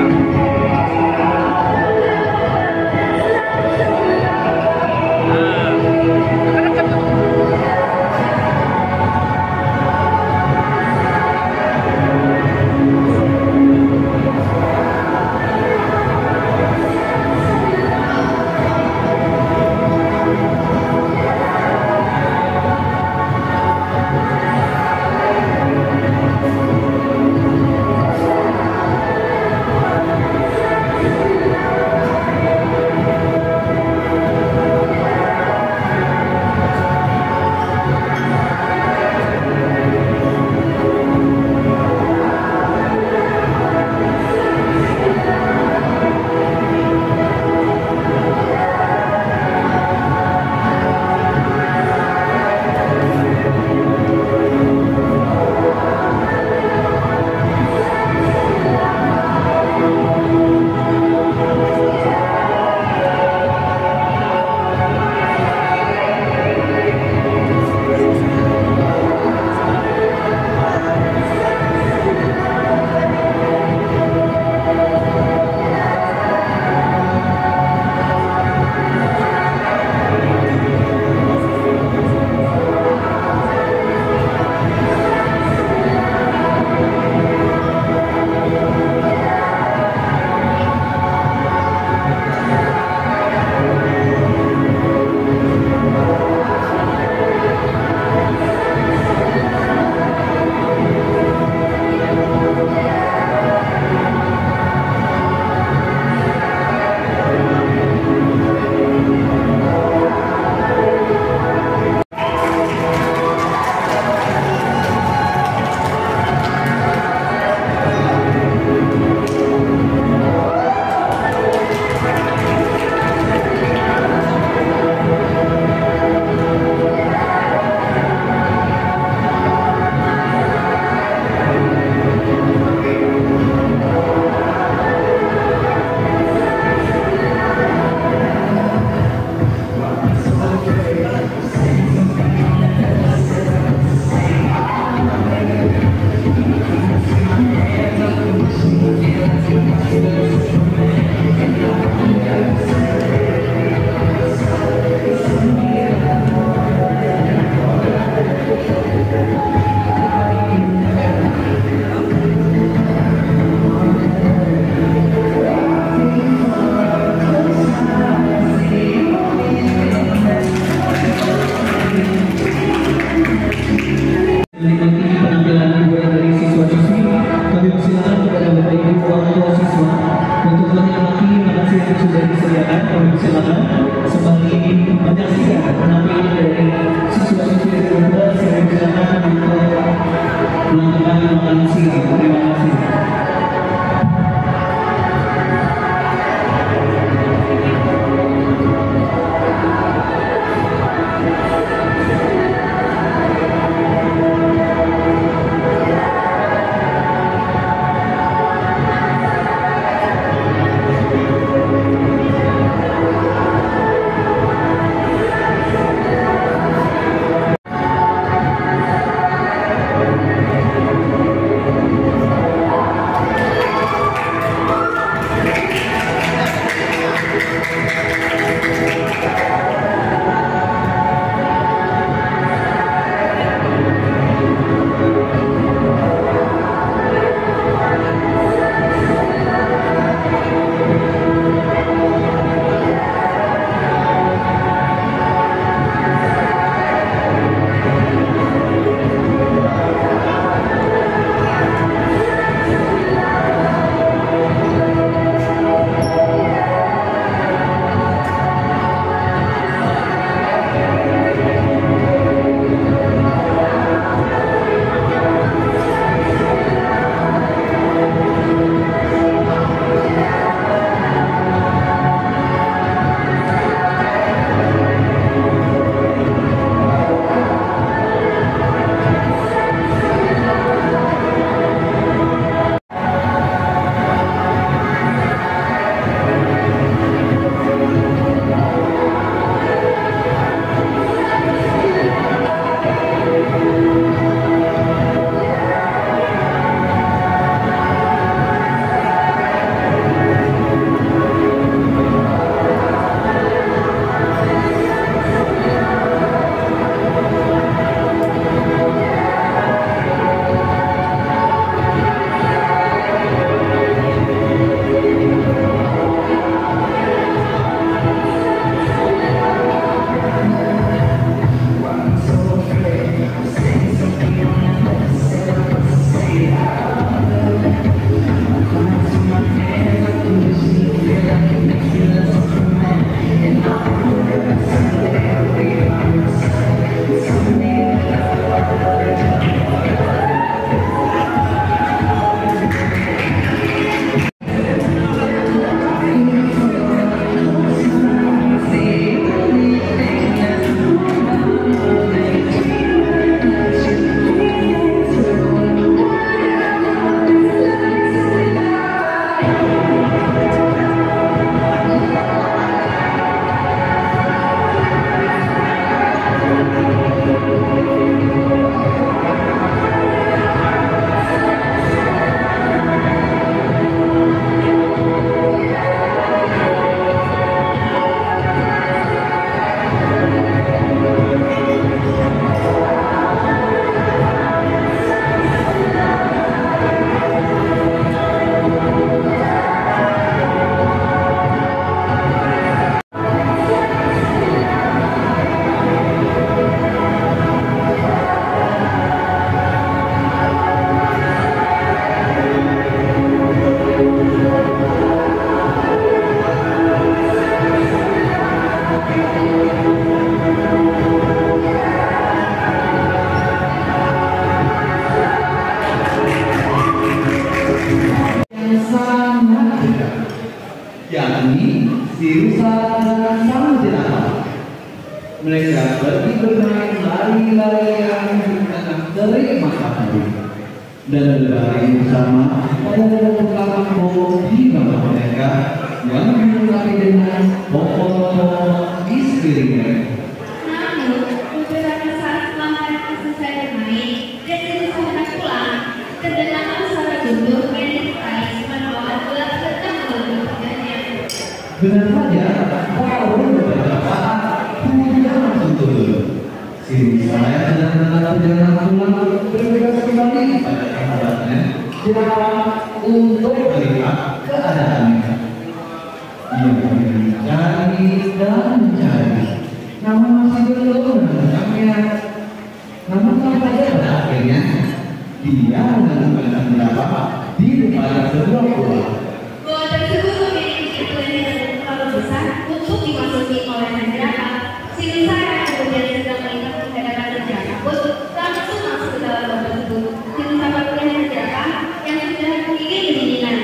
rusa dengan sang jerapah. Mereka pergi bermain lari-larian di tengah terik matahari dan berlari bersama pada belakang pohon di bawah mereka yang dilengkapi dengan pohon-pohon di sekelilingnya. Namun, beberapa saat setelah mereka selesai bermain dan berusaha hendak pulang, terdengar suara guntur yang disertai membawa gelap sedang menuju kerjanya. Benar saja, baru beberapa saat hujan langsung turun. Si rusa yang sedang dalam perjalanan pulang bergegas kembali pada sahabatnya jerapah untuk melihat keadaannya. Ia mencari dan mencari, namun masih belum menemukannya. Namun sampai pada akhirnya dia menemukan sang jerapah di depan sebuah gua. Gua tersebut memiliki ukuran yang terlalu besar untuk dimasuki oleh sang jerapah. Si rusa yang kemudian sedang melihat menghadapan jerapah pun langsung masuk ke dalam gua tersebut. Si rusa melihat sang jerapah yang sudah menggigit kedinginan.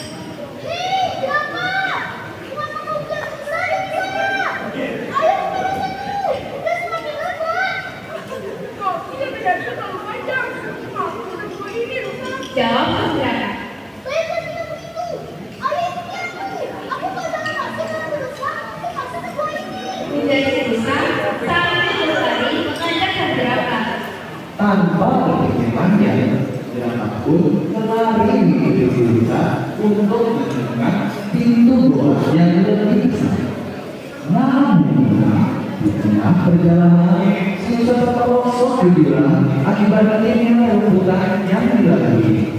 Jawab sang jerapah. Menjadi rusa sambil berlari mengajak sang jerapah. Tanpa berpikir panjang, jerapah pun berlari mengikuti si rusa untuk menemukan pintu gua yang lebih besar. Namun, di tengah perjalanan, si rusa terperosok di jurang akibat tingginya rumputan yang dilalui.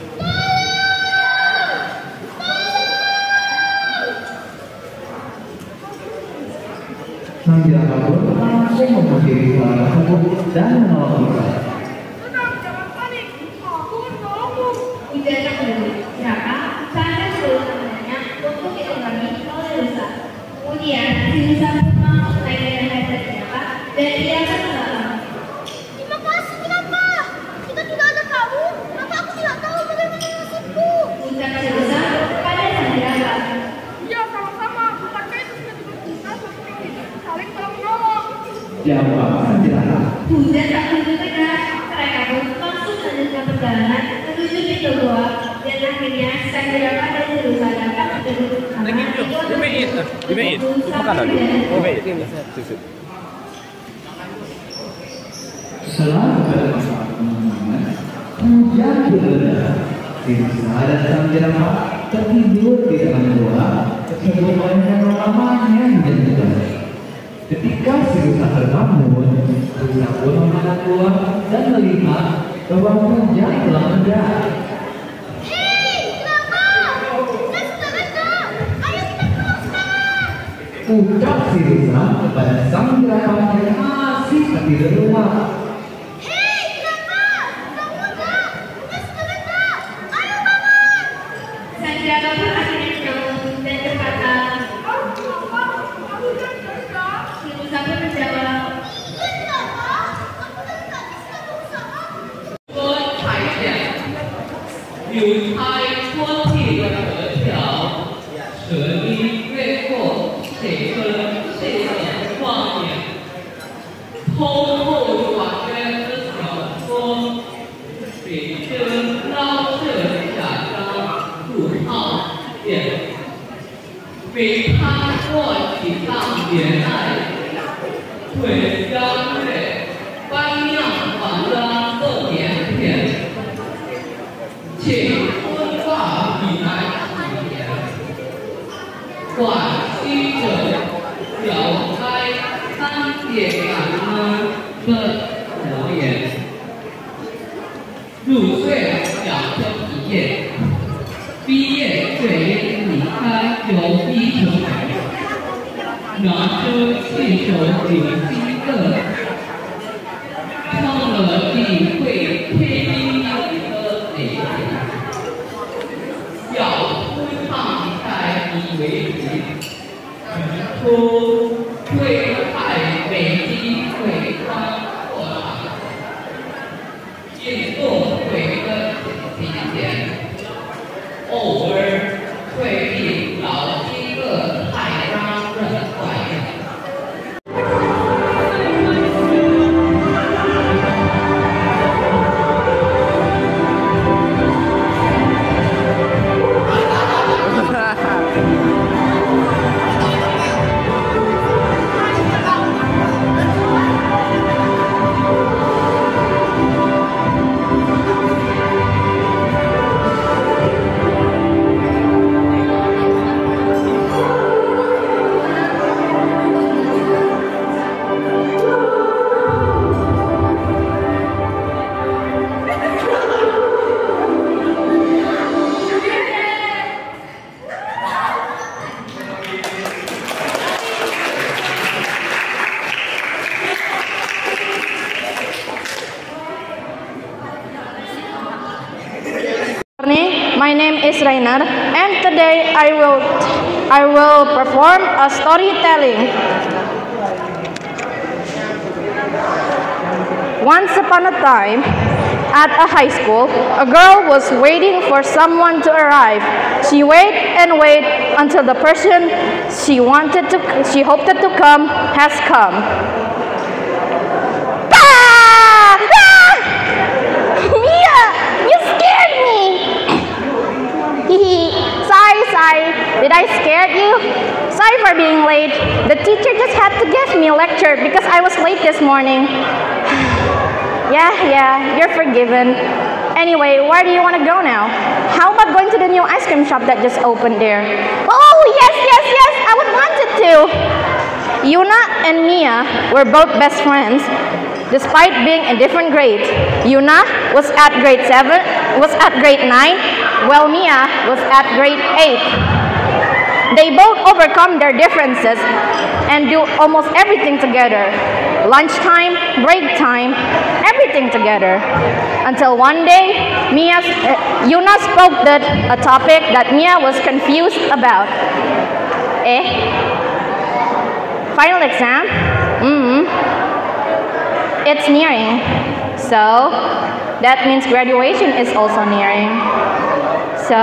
Sang jerapah pun langsung menghampiri suara tersebut dan menolong rusa. Tenang, jangan panik. Aku menolongmu. Ujar sang jerapah sambil berusaha menanya untuk ditunggangi oleh rusa. Kemudian si rusa pun langsung naik dari leher jerapah dan ia akan menolong. Terima kasih jerapah. Jika tidak ada kamu, maka aku tidak tahu bagaimana nasibku. Ujar si rusa pada sang jerapah. Ya, sama-sama. Bukankah itu sudah dibutuhkan seperti kita saling tolong-menolong? Jawab sang jerapah. Hujan tak begitu deras, mereka pun langsung melanjutkan perjalanan menuju pintu gua dan akhirnya sang jerapah dan si rusa dapat bertemu bersama. Dimain. Makan lagi. Dimain. Susu. Setelah beberapa saat pengembangan, hujan berreda. Si rusa dan sang jerapah tertidur di dalam gua tersebut oleh lamanya hujan deras. Ketika si rusa terbangun, rusa pun menoleh keluar dan melihat bahwa hujan telah reda. Hei, jerapah! Hujan sudah reda. Ayo kita pulang sekarang. Ucap si rusa kepada sang jerapah yang masih tertidur lelap. Hei, jerapah! Bangunlah! Hujan sudah reda. Ayo bangun! Sang jerapah pun akhirnya bangun dan berkata, Oh, kenapa? Aku sudah reda. si rusa pun menjawab, Iya, jerapah. Aku dari tadi sedang berusaha. 说彩线，柳开脱地的河条，舍利越过水分水的旷野，通后短约的小说，北征捞社假装入号店，北他过几趟原来，腿相对，班样反张做点点。 请温化以来几年，管西者表开三点感恩的佛言，入睡两天一夜，毕业水离开有一成海，拿出气球领新个，唱了地会配音的美。 要推抗在以为敌，指出会派北京会川过场，应做会的体检，偶尔会令老七个太张 is Rainer, and today I will I will perform a storytelling. Once upon a time, at a high school, a girl was waiting for someone to arrive. She waited and waited until the person she wanted to she hoped to come has come. Ah! Ah! Mia, you scared me. sorry, sorry. Did I scare you? Sorry for being late. The teacher just had to give me a lecture because I was late this morning. Yeah, yeah, you're forgiven. Anyway, where do you want to go now? How about going to the new ice cream shop that just opened there? Oh, yes, yes, yes, I would want it to. Yuna and Mia were both best friends, despite being in different grades. Yuna was at grade seven, was at grade nine, while Mia was at grade eight. They both overcome their differences and do almost everything together. Lunchtime, break time, everything together. Until one day, Mia, uh, Yuna spoke that a topic that Mia was confused about. Eh? Final exam? Mm-hmm. It's nearing. So, that means graduation is also nearing. So,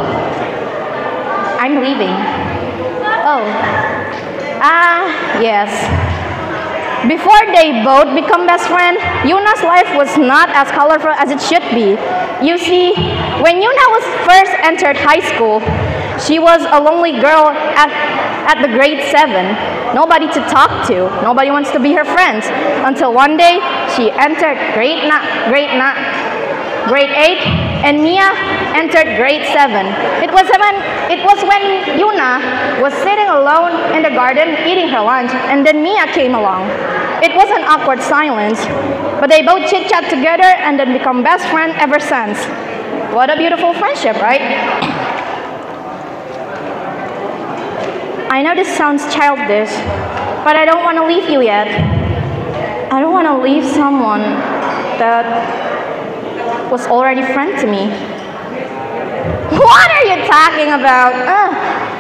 I'm leaving. Oh. Ah, yes. Before they both become best friends, Yuna's life was not as colorful as it should be. You see, when Yuna was first entered high school, she was a lonely girl at, at the grade seven. Nobody to talk to. Nobody wants to be her friends. Until one day, she entered grade, na grade, na grade eight, and Mia entered grade seven. It was when it was when Yuna was sitting alone in the garden eating her lunch, and then Mia came along. It was an awkward silence, but they both chit-chat together and then become best friends ever since. What a beautiful friendship, right? I know this sounds childish, but I don't want to leave you yet. I don't want to leave someone that was already a friend to me. What are you talking about? Uh.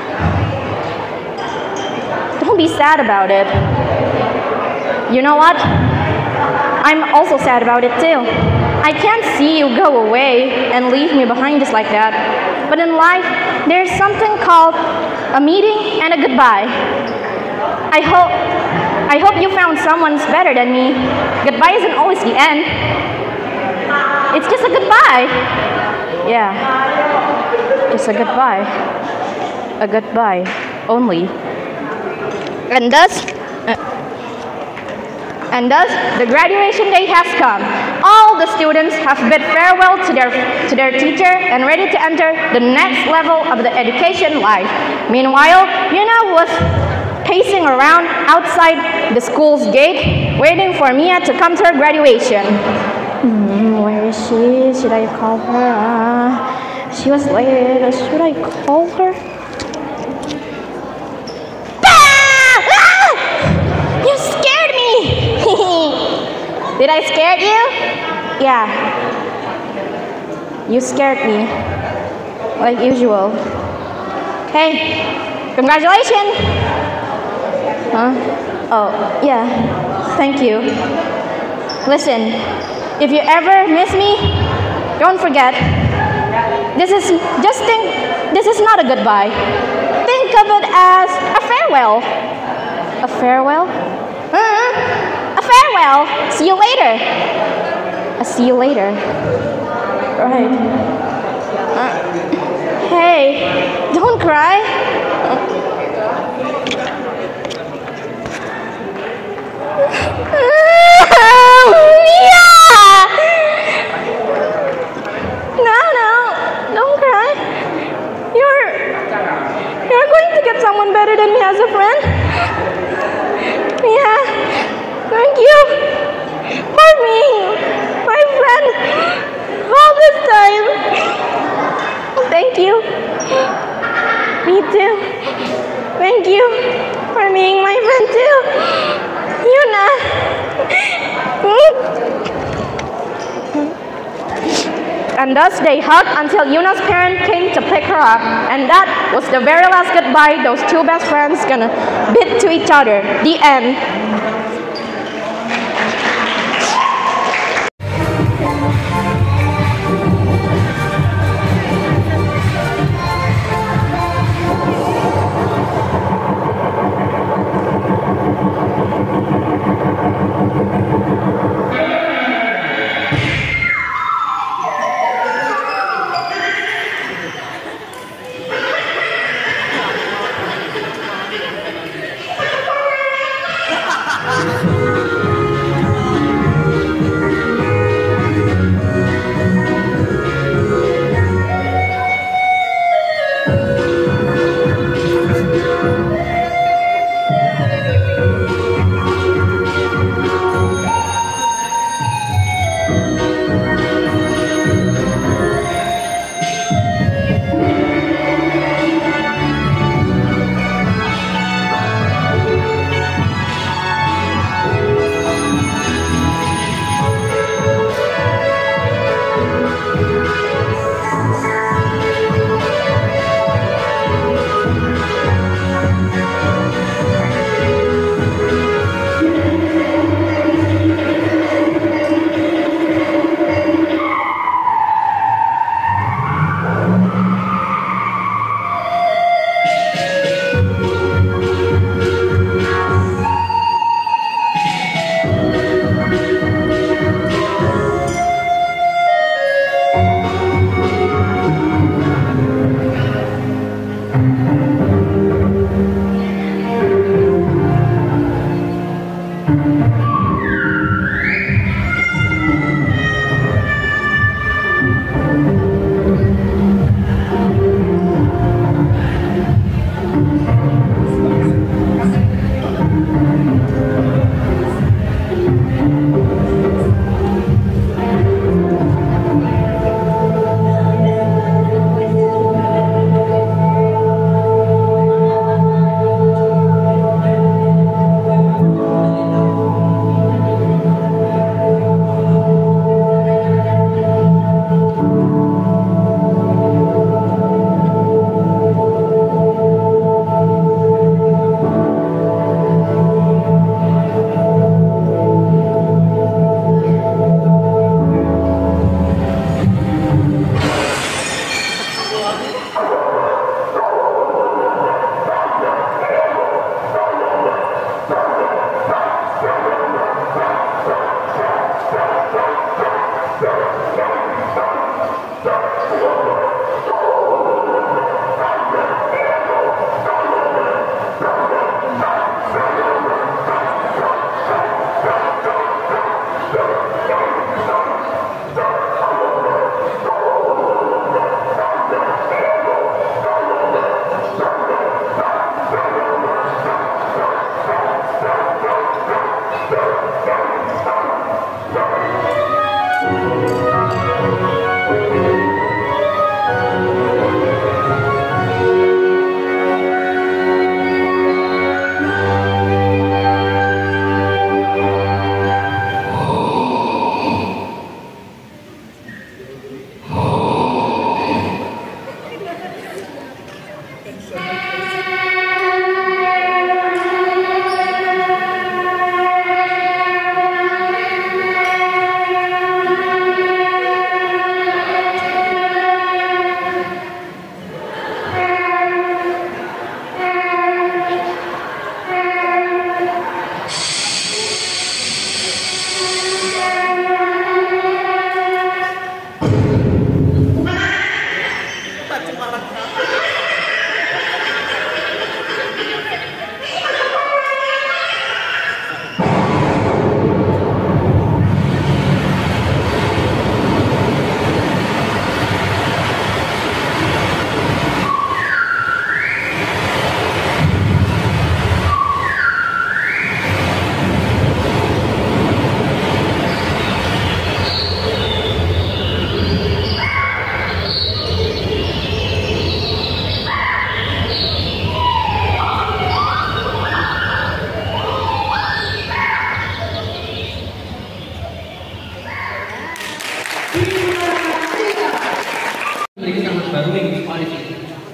Don't be sad about it. You know what? I'm also sad about it too. I can't see you go away and leave me behind just like that. But in life, there's something called a meeting and a goodbye. I hope, I hope you found someone better than me. Goodbye isn't always the end. It's just a goodbye. Yeah, just a goodbye. A goodbye only. And thus, uh, and thus, the graduation day has come. All the students have bid farewell to their to their teacher and ready to enter the next level of the education life. Meanwhile, Yuna was pacing around outside the school's gate, waiting for Mia to come to her graduation. Hmm, where is she? Should I call her? Uh, she was late. Should I call her? Ah! Ah! You scared me! Did I scare you? Yeah. You scared me. Like usual. Hey, congratulations! Huh? Oh, yeah. Thank you. Listen, if you ever miss me, don't forget. This is, just think, this is not a goodbye. Think of it as a farewell. A farewell? Uh-huh. A farewell. See you later. I'll see you later. Right. Uh, hey, don't cry. No, no, don't cry. You're, you're going to get someone better than me as a friend. Yeah, thank you for being my friend all this time. Thank you. Me too. And thus they hugged until Yuna's parent came to pick her up. And that was the very last goodbye those two best friends gonna bid to each other. The end.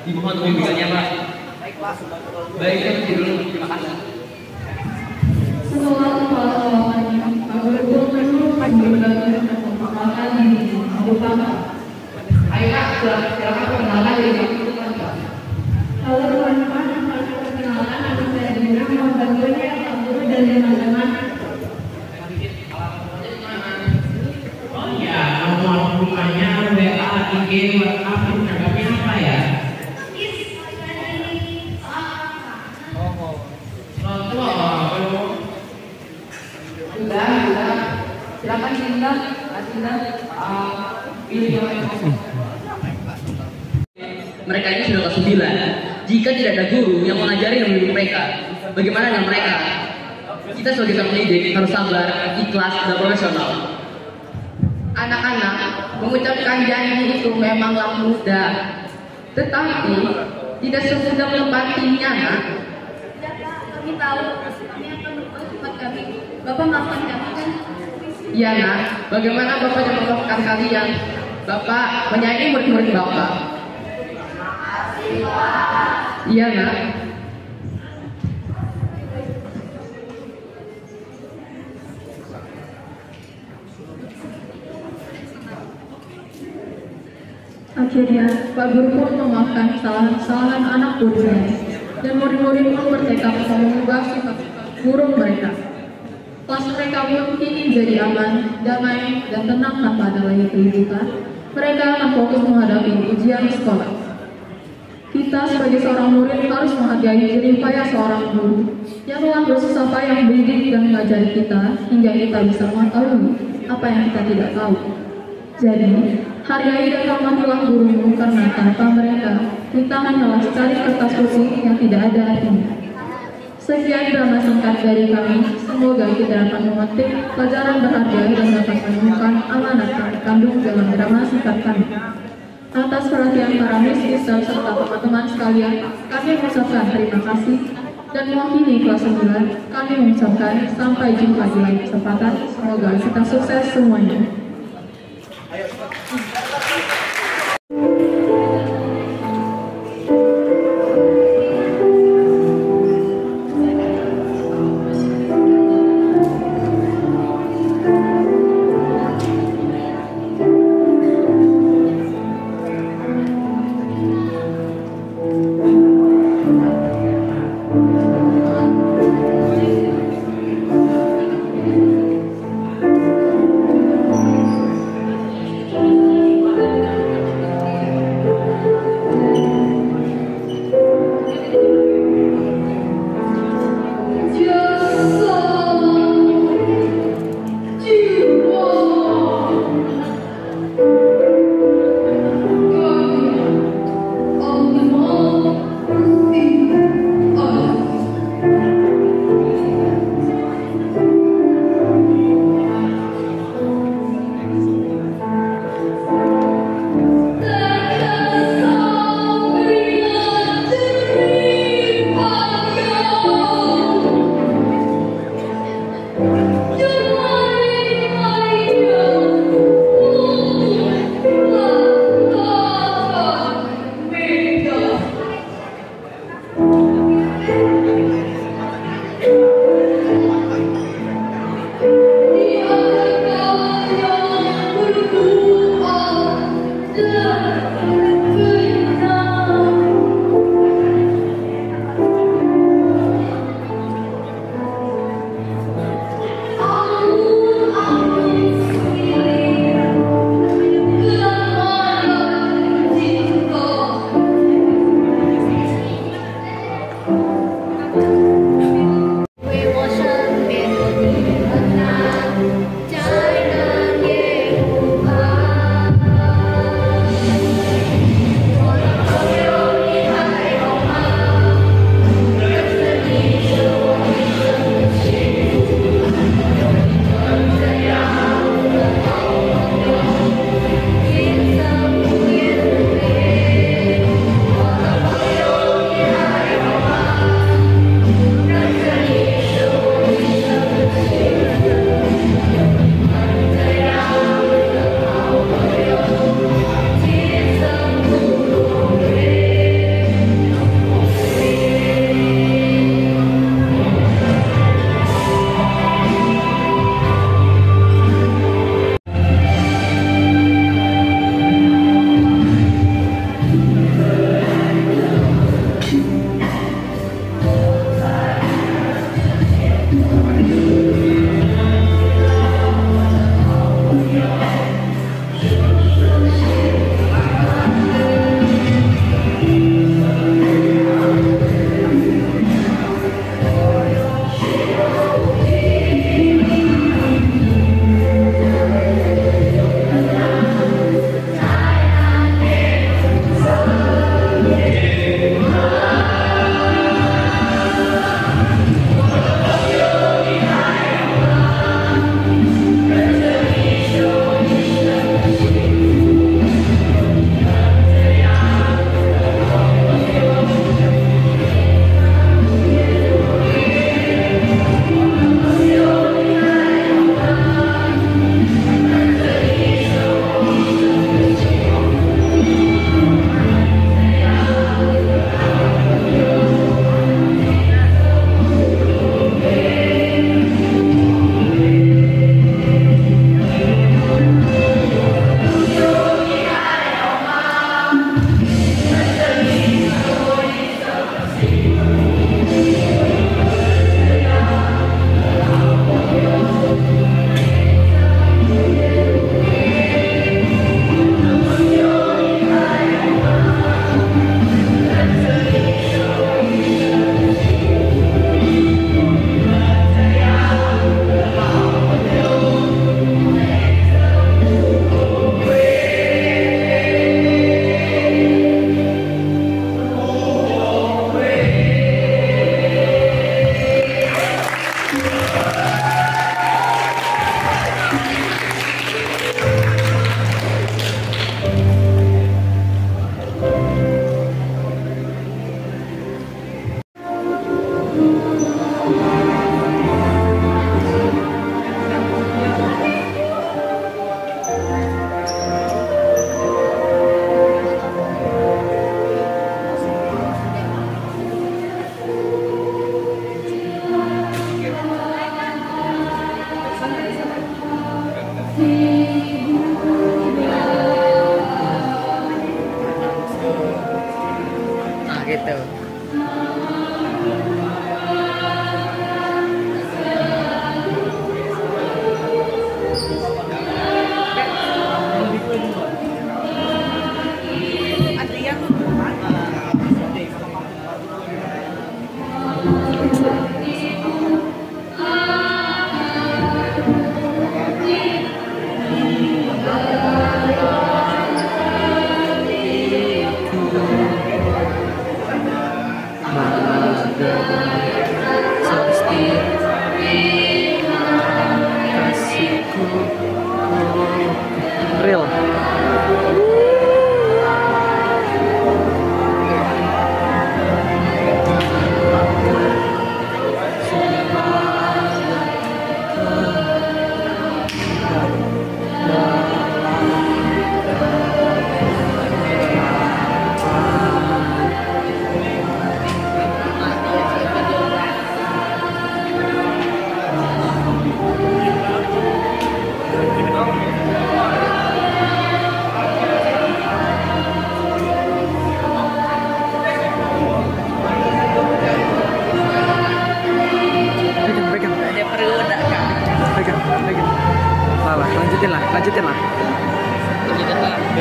Dimohon bimbingannya Pak. Baik, saya pergi dulu. Terima kasih. Setelah kepala sekolahnya, Pak Guru menyuruh berbagai perkenalkan diri berupa Ayo Kak, silakan perkenalkan diri. Halo teman-teman, perkenalkan nama saya Dina, membantunya Pak Guru dan teman-teman. Oh iya, nomor bukannya W A, I G, WhatsApp, programnya apa ya? Sudah, sudah. Silakan Dinda, Dinda, pilih yang lain. Mereka ini sudah kelas sembilan. Jika tidak ada guru yang mengajari dan mendidik mereka, bagaimana dengan mereka? Kita sebagai sang pendidik harus sabar, ikhlas, dan profesional. Anak-anak, mengucapkan janji itu memanglah mudah, tetapi tidak semudah menepatinya, nak. Kami tahu, kami akan berbuat cepat kami. Bapak maafkan kami kan? Iya, nak. Bagaimana Bapak yang memaafkan kalian? Bapak menyayangi murid-murid Bapak. Iya, nak. Akhirnya, Pak Guru pun memaafkan kesalahan-kesalahan anak buahnya, dan murid-murid pun bertekad untuk mengubah sifat buruk mereka. Kelas mereka pun kini menjadi aman, damai, dan tenang tanpa ada lagi keributan. Mereka akan fokus menghadapi ujian sekolah. Kita sebagai seorang murid harus menghargai jerih payah seorang guru yang telah bersusah payah mendidik dan mengajari kita hingga kita bisa mengetahui apa yang kita tidak tahu. Jadi, hargai dan hormatilah gurumu karena tanpa mereka, kita hanyalah secari kertas putih yang tidak ada artinya. Sekian drama singkat dari kami, semoga kita dapat memetik pelajaran berharga dan dapat menemukan amanat yang terkandung dalam drama singkat kami. Atas perhatian para misis serta teman-teman sekalian, kami mengucapkan terima kasih dan mewakili kelas sembilan, kami mengucapkan sampai jumpa di lain kesempatan. Semoga kita sukses semuanya. Thank you. Salah, lanjutin lah, lanjutin lah. Lanjutin lah, B.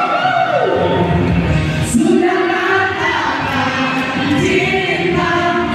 Sudah katakan cinta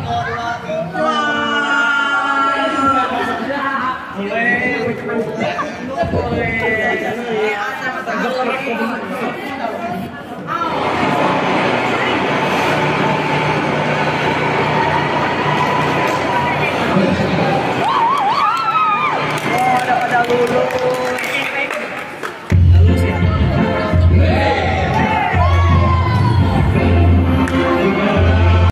Boleh. Boleh.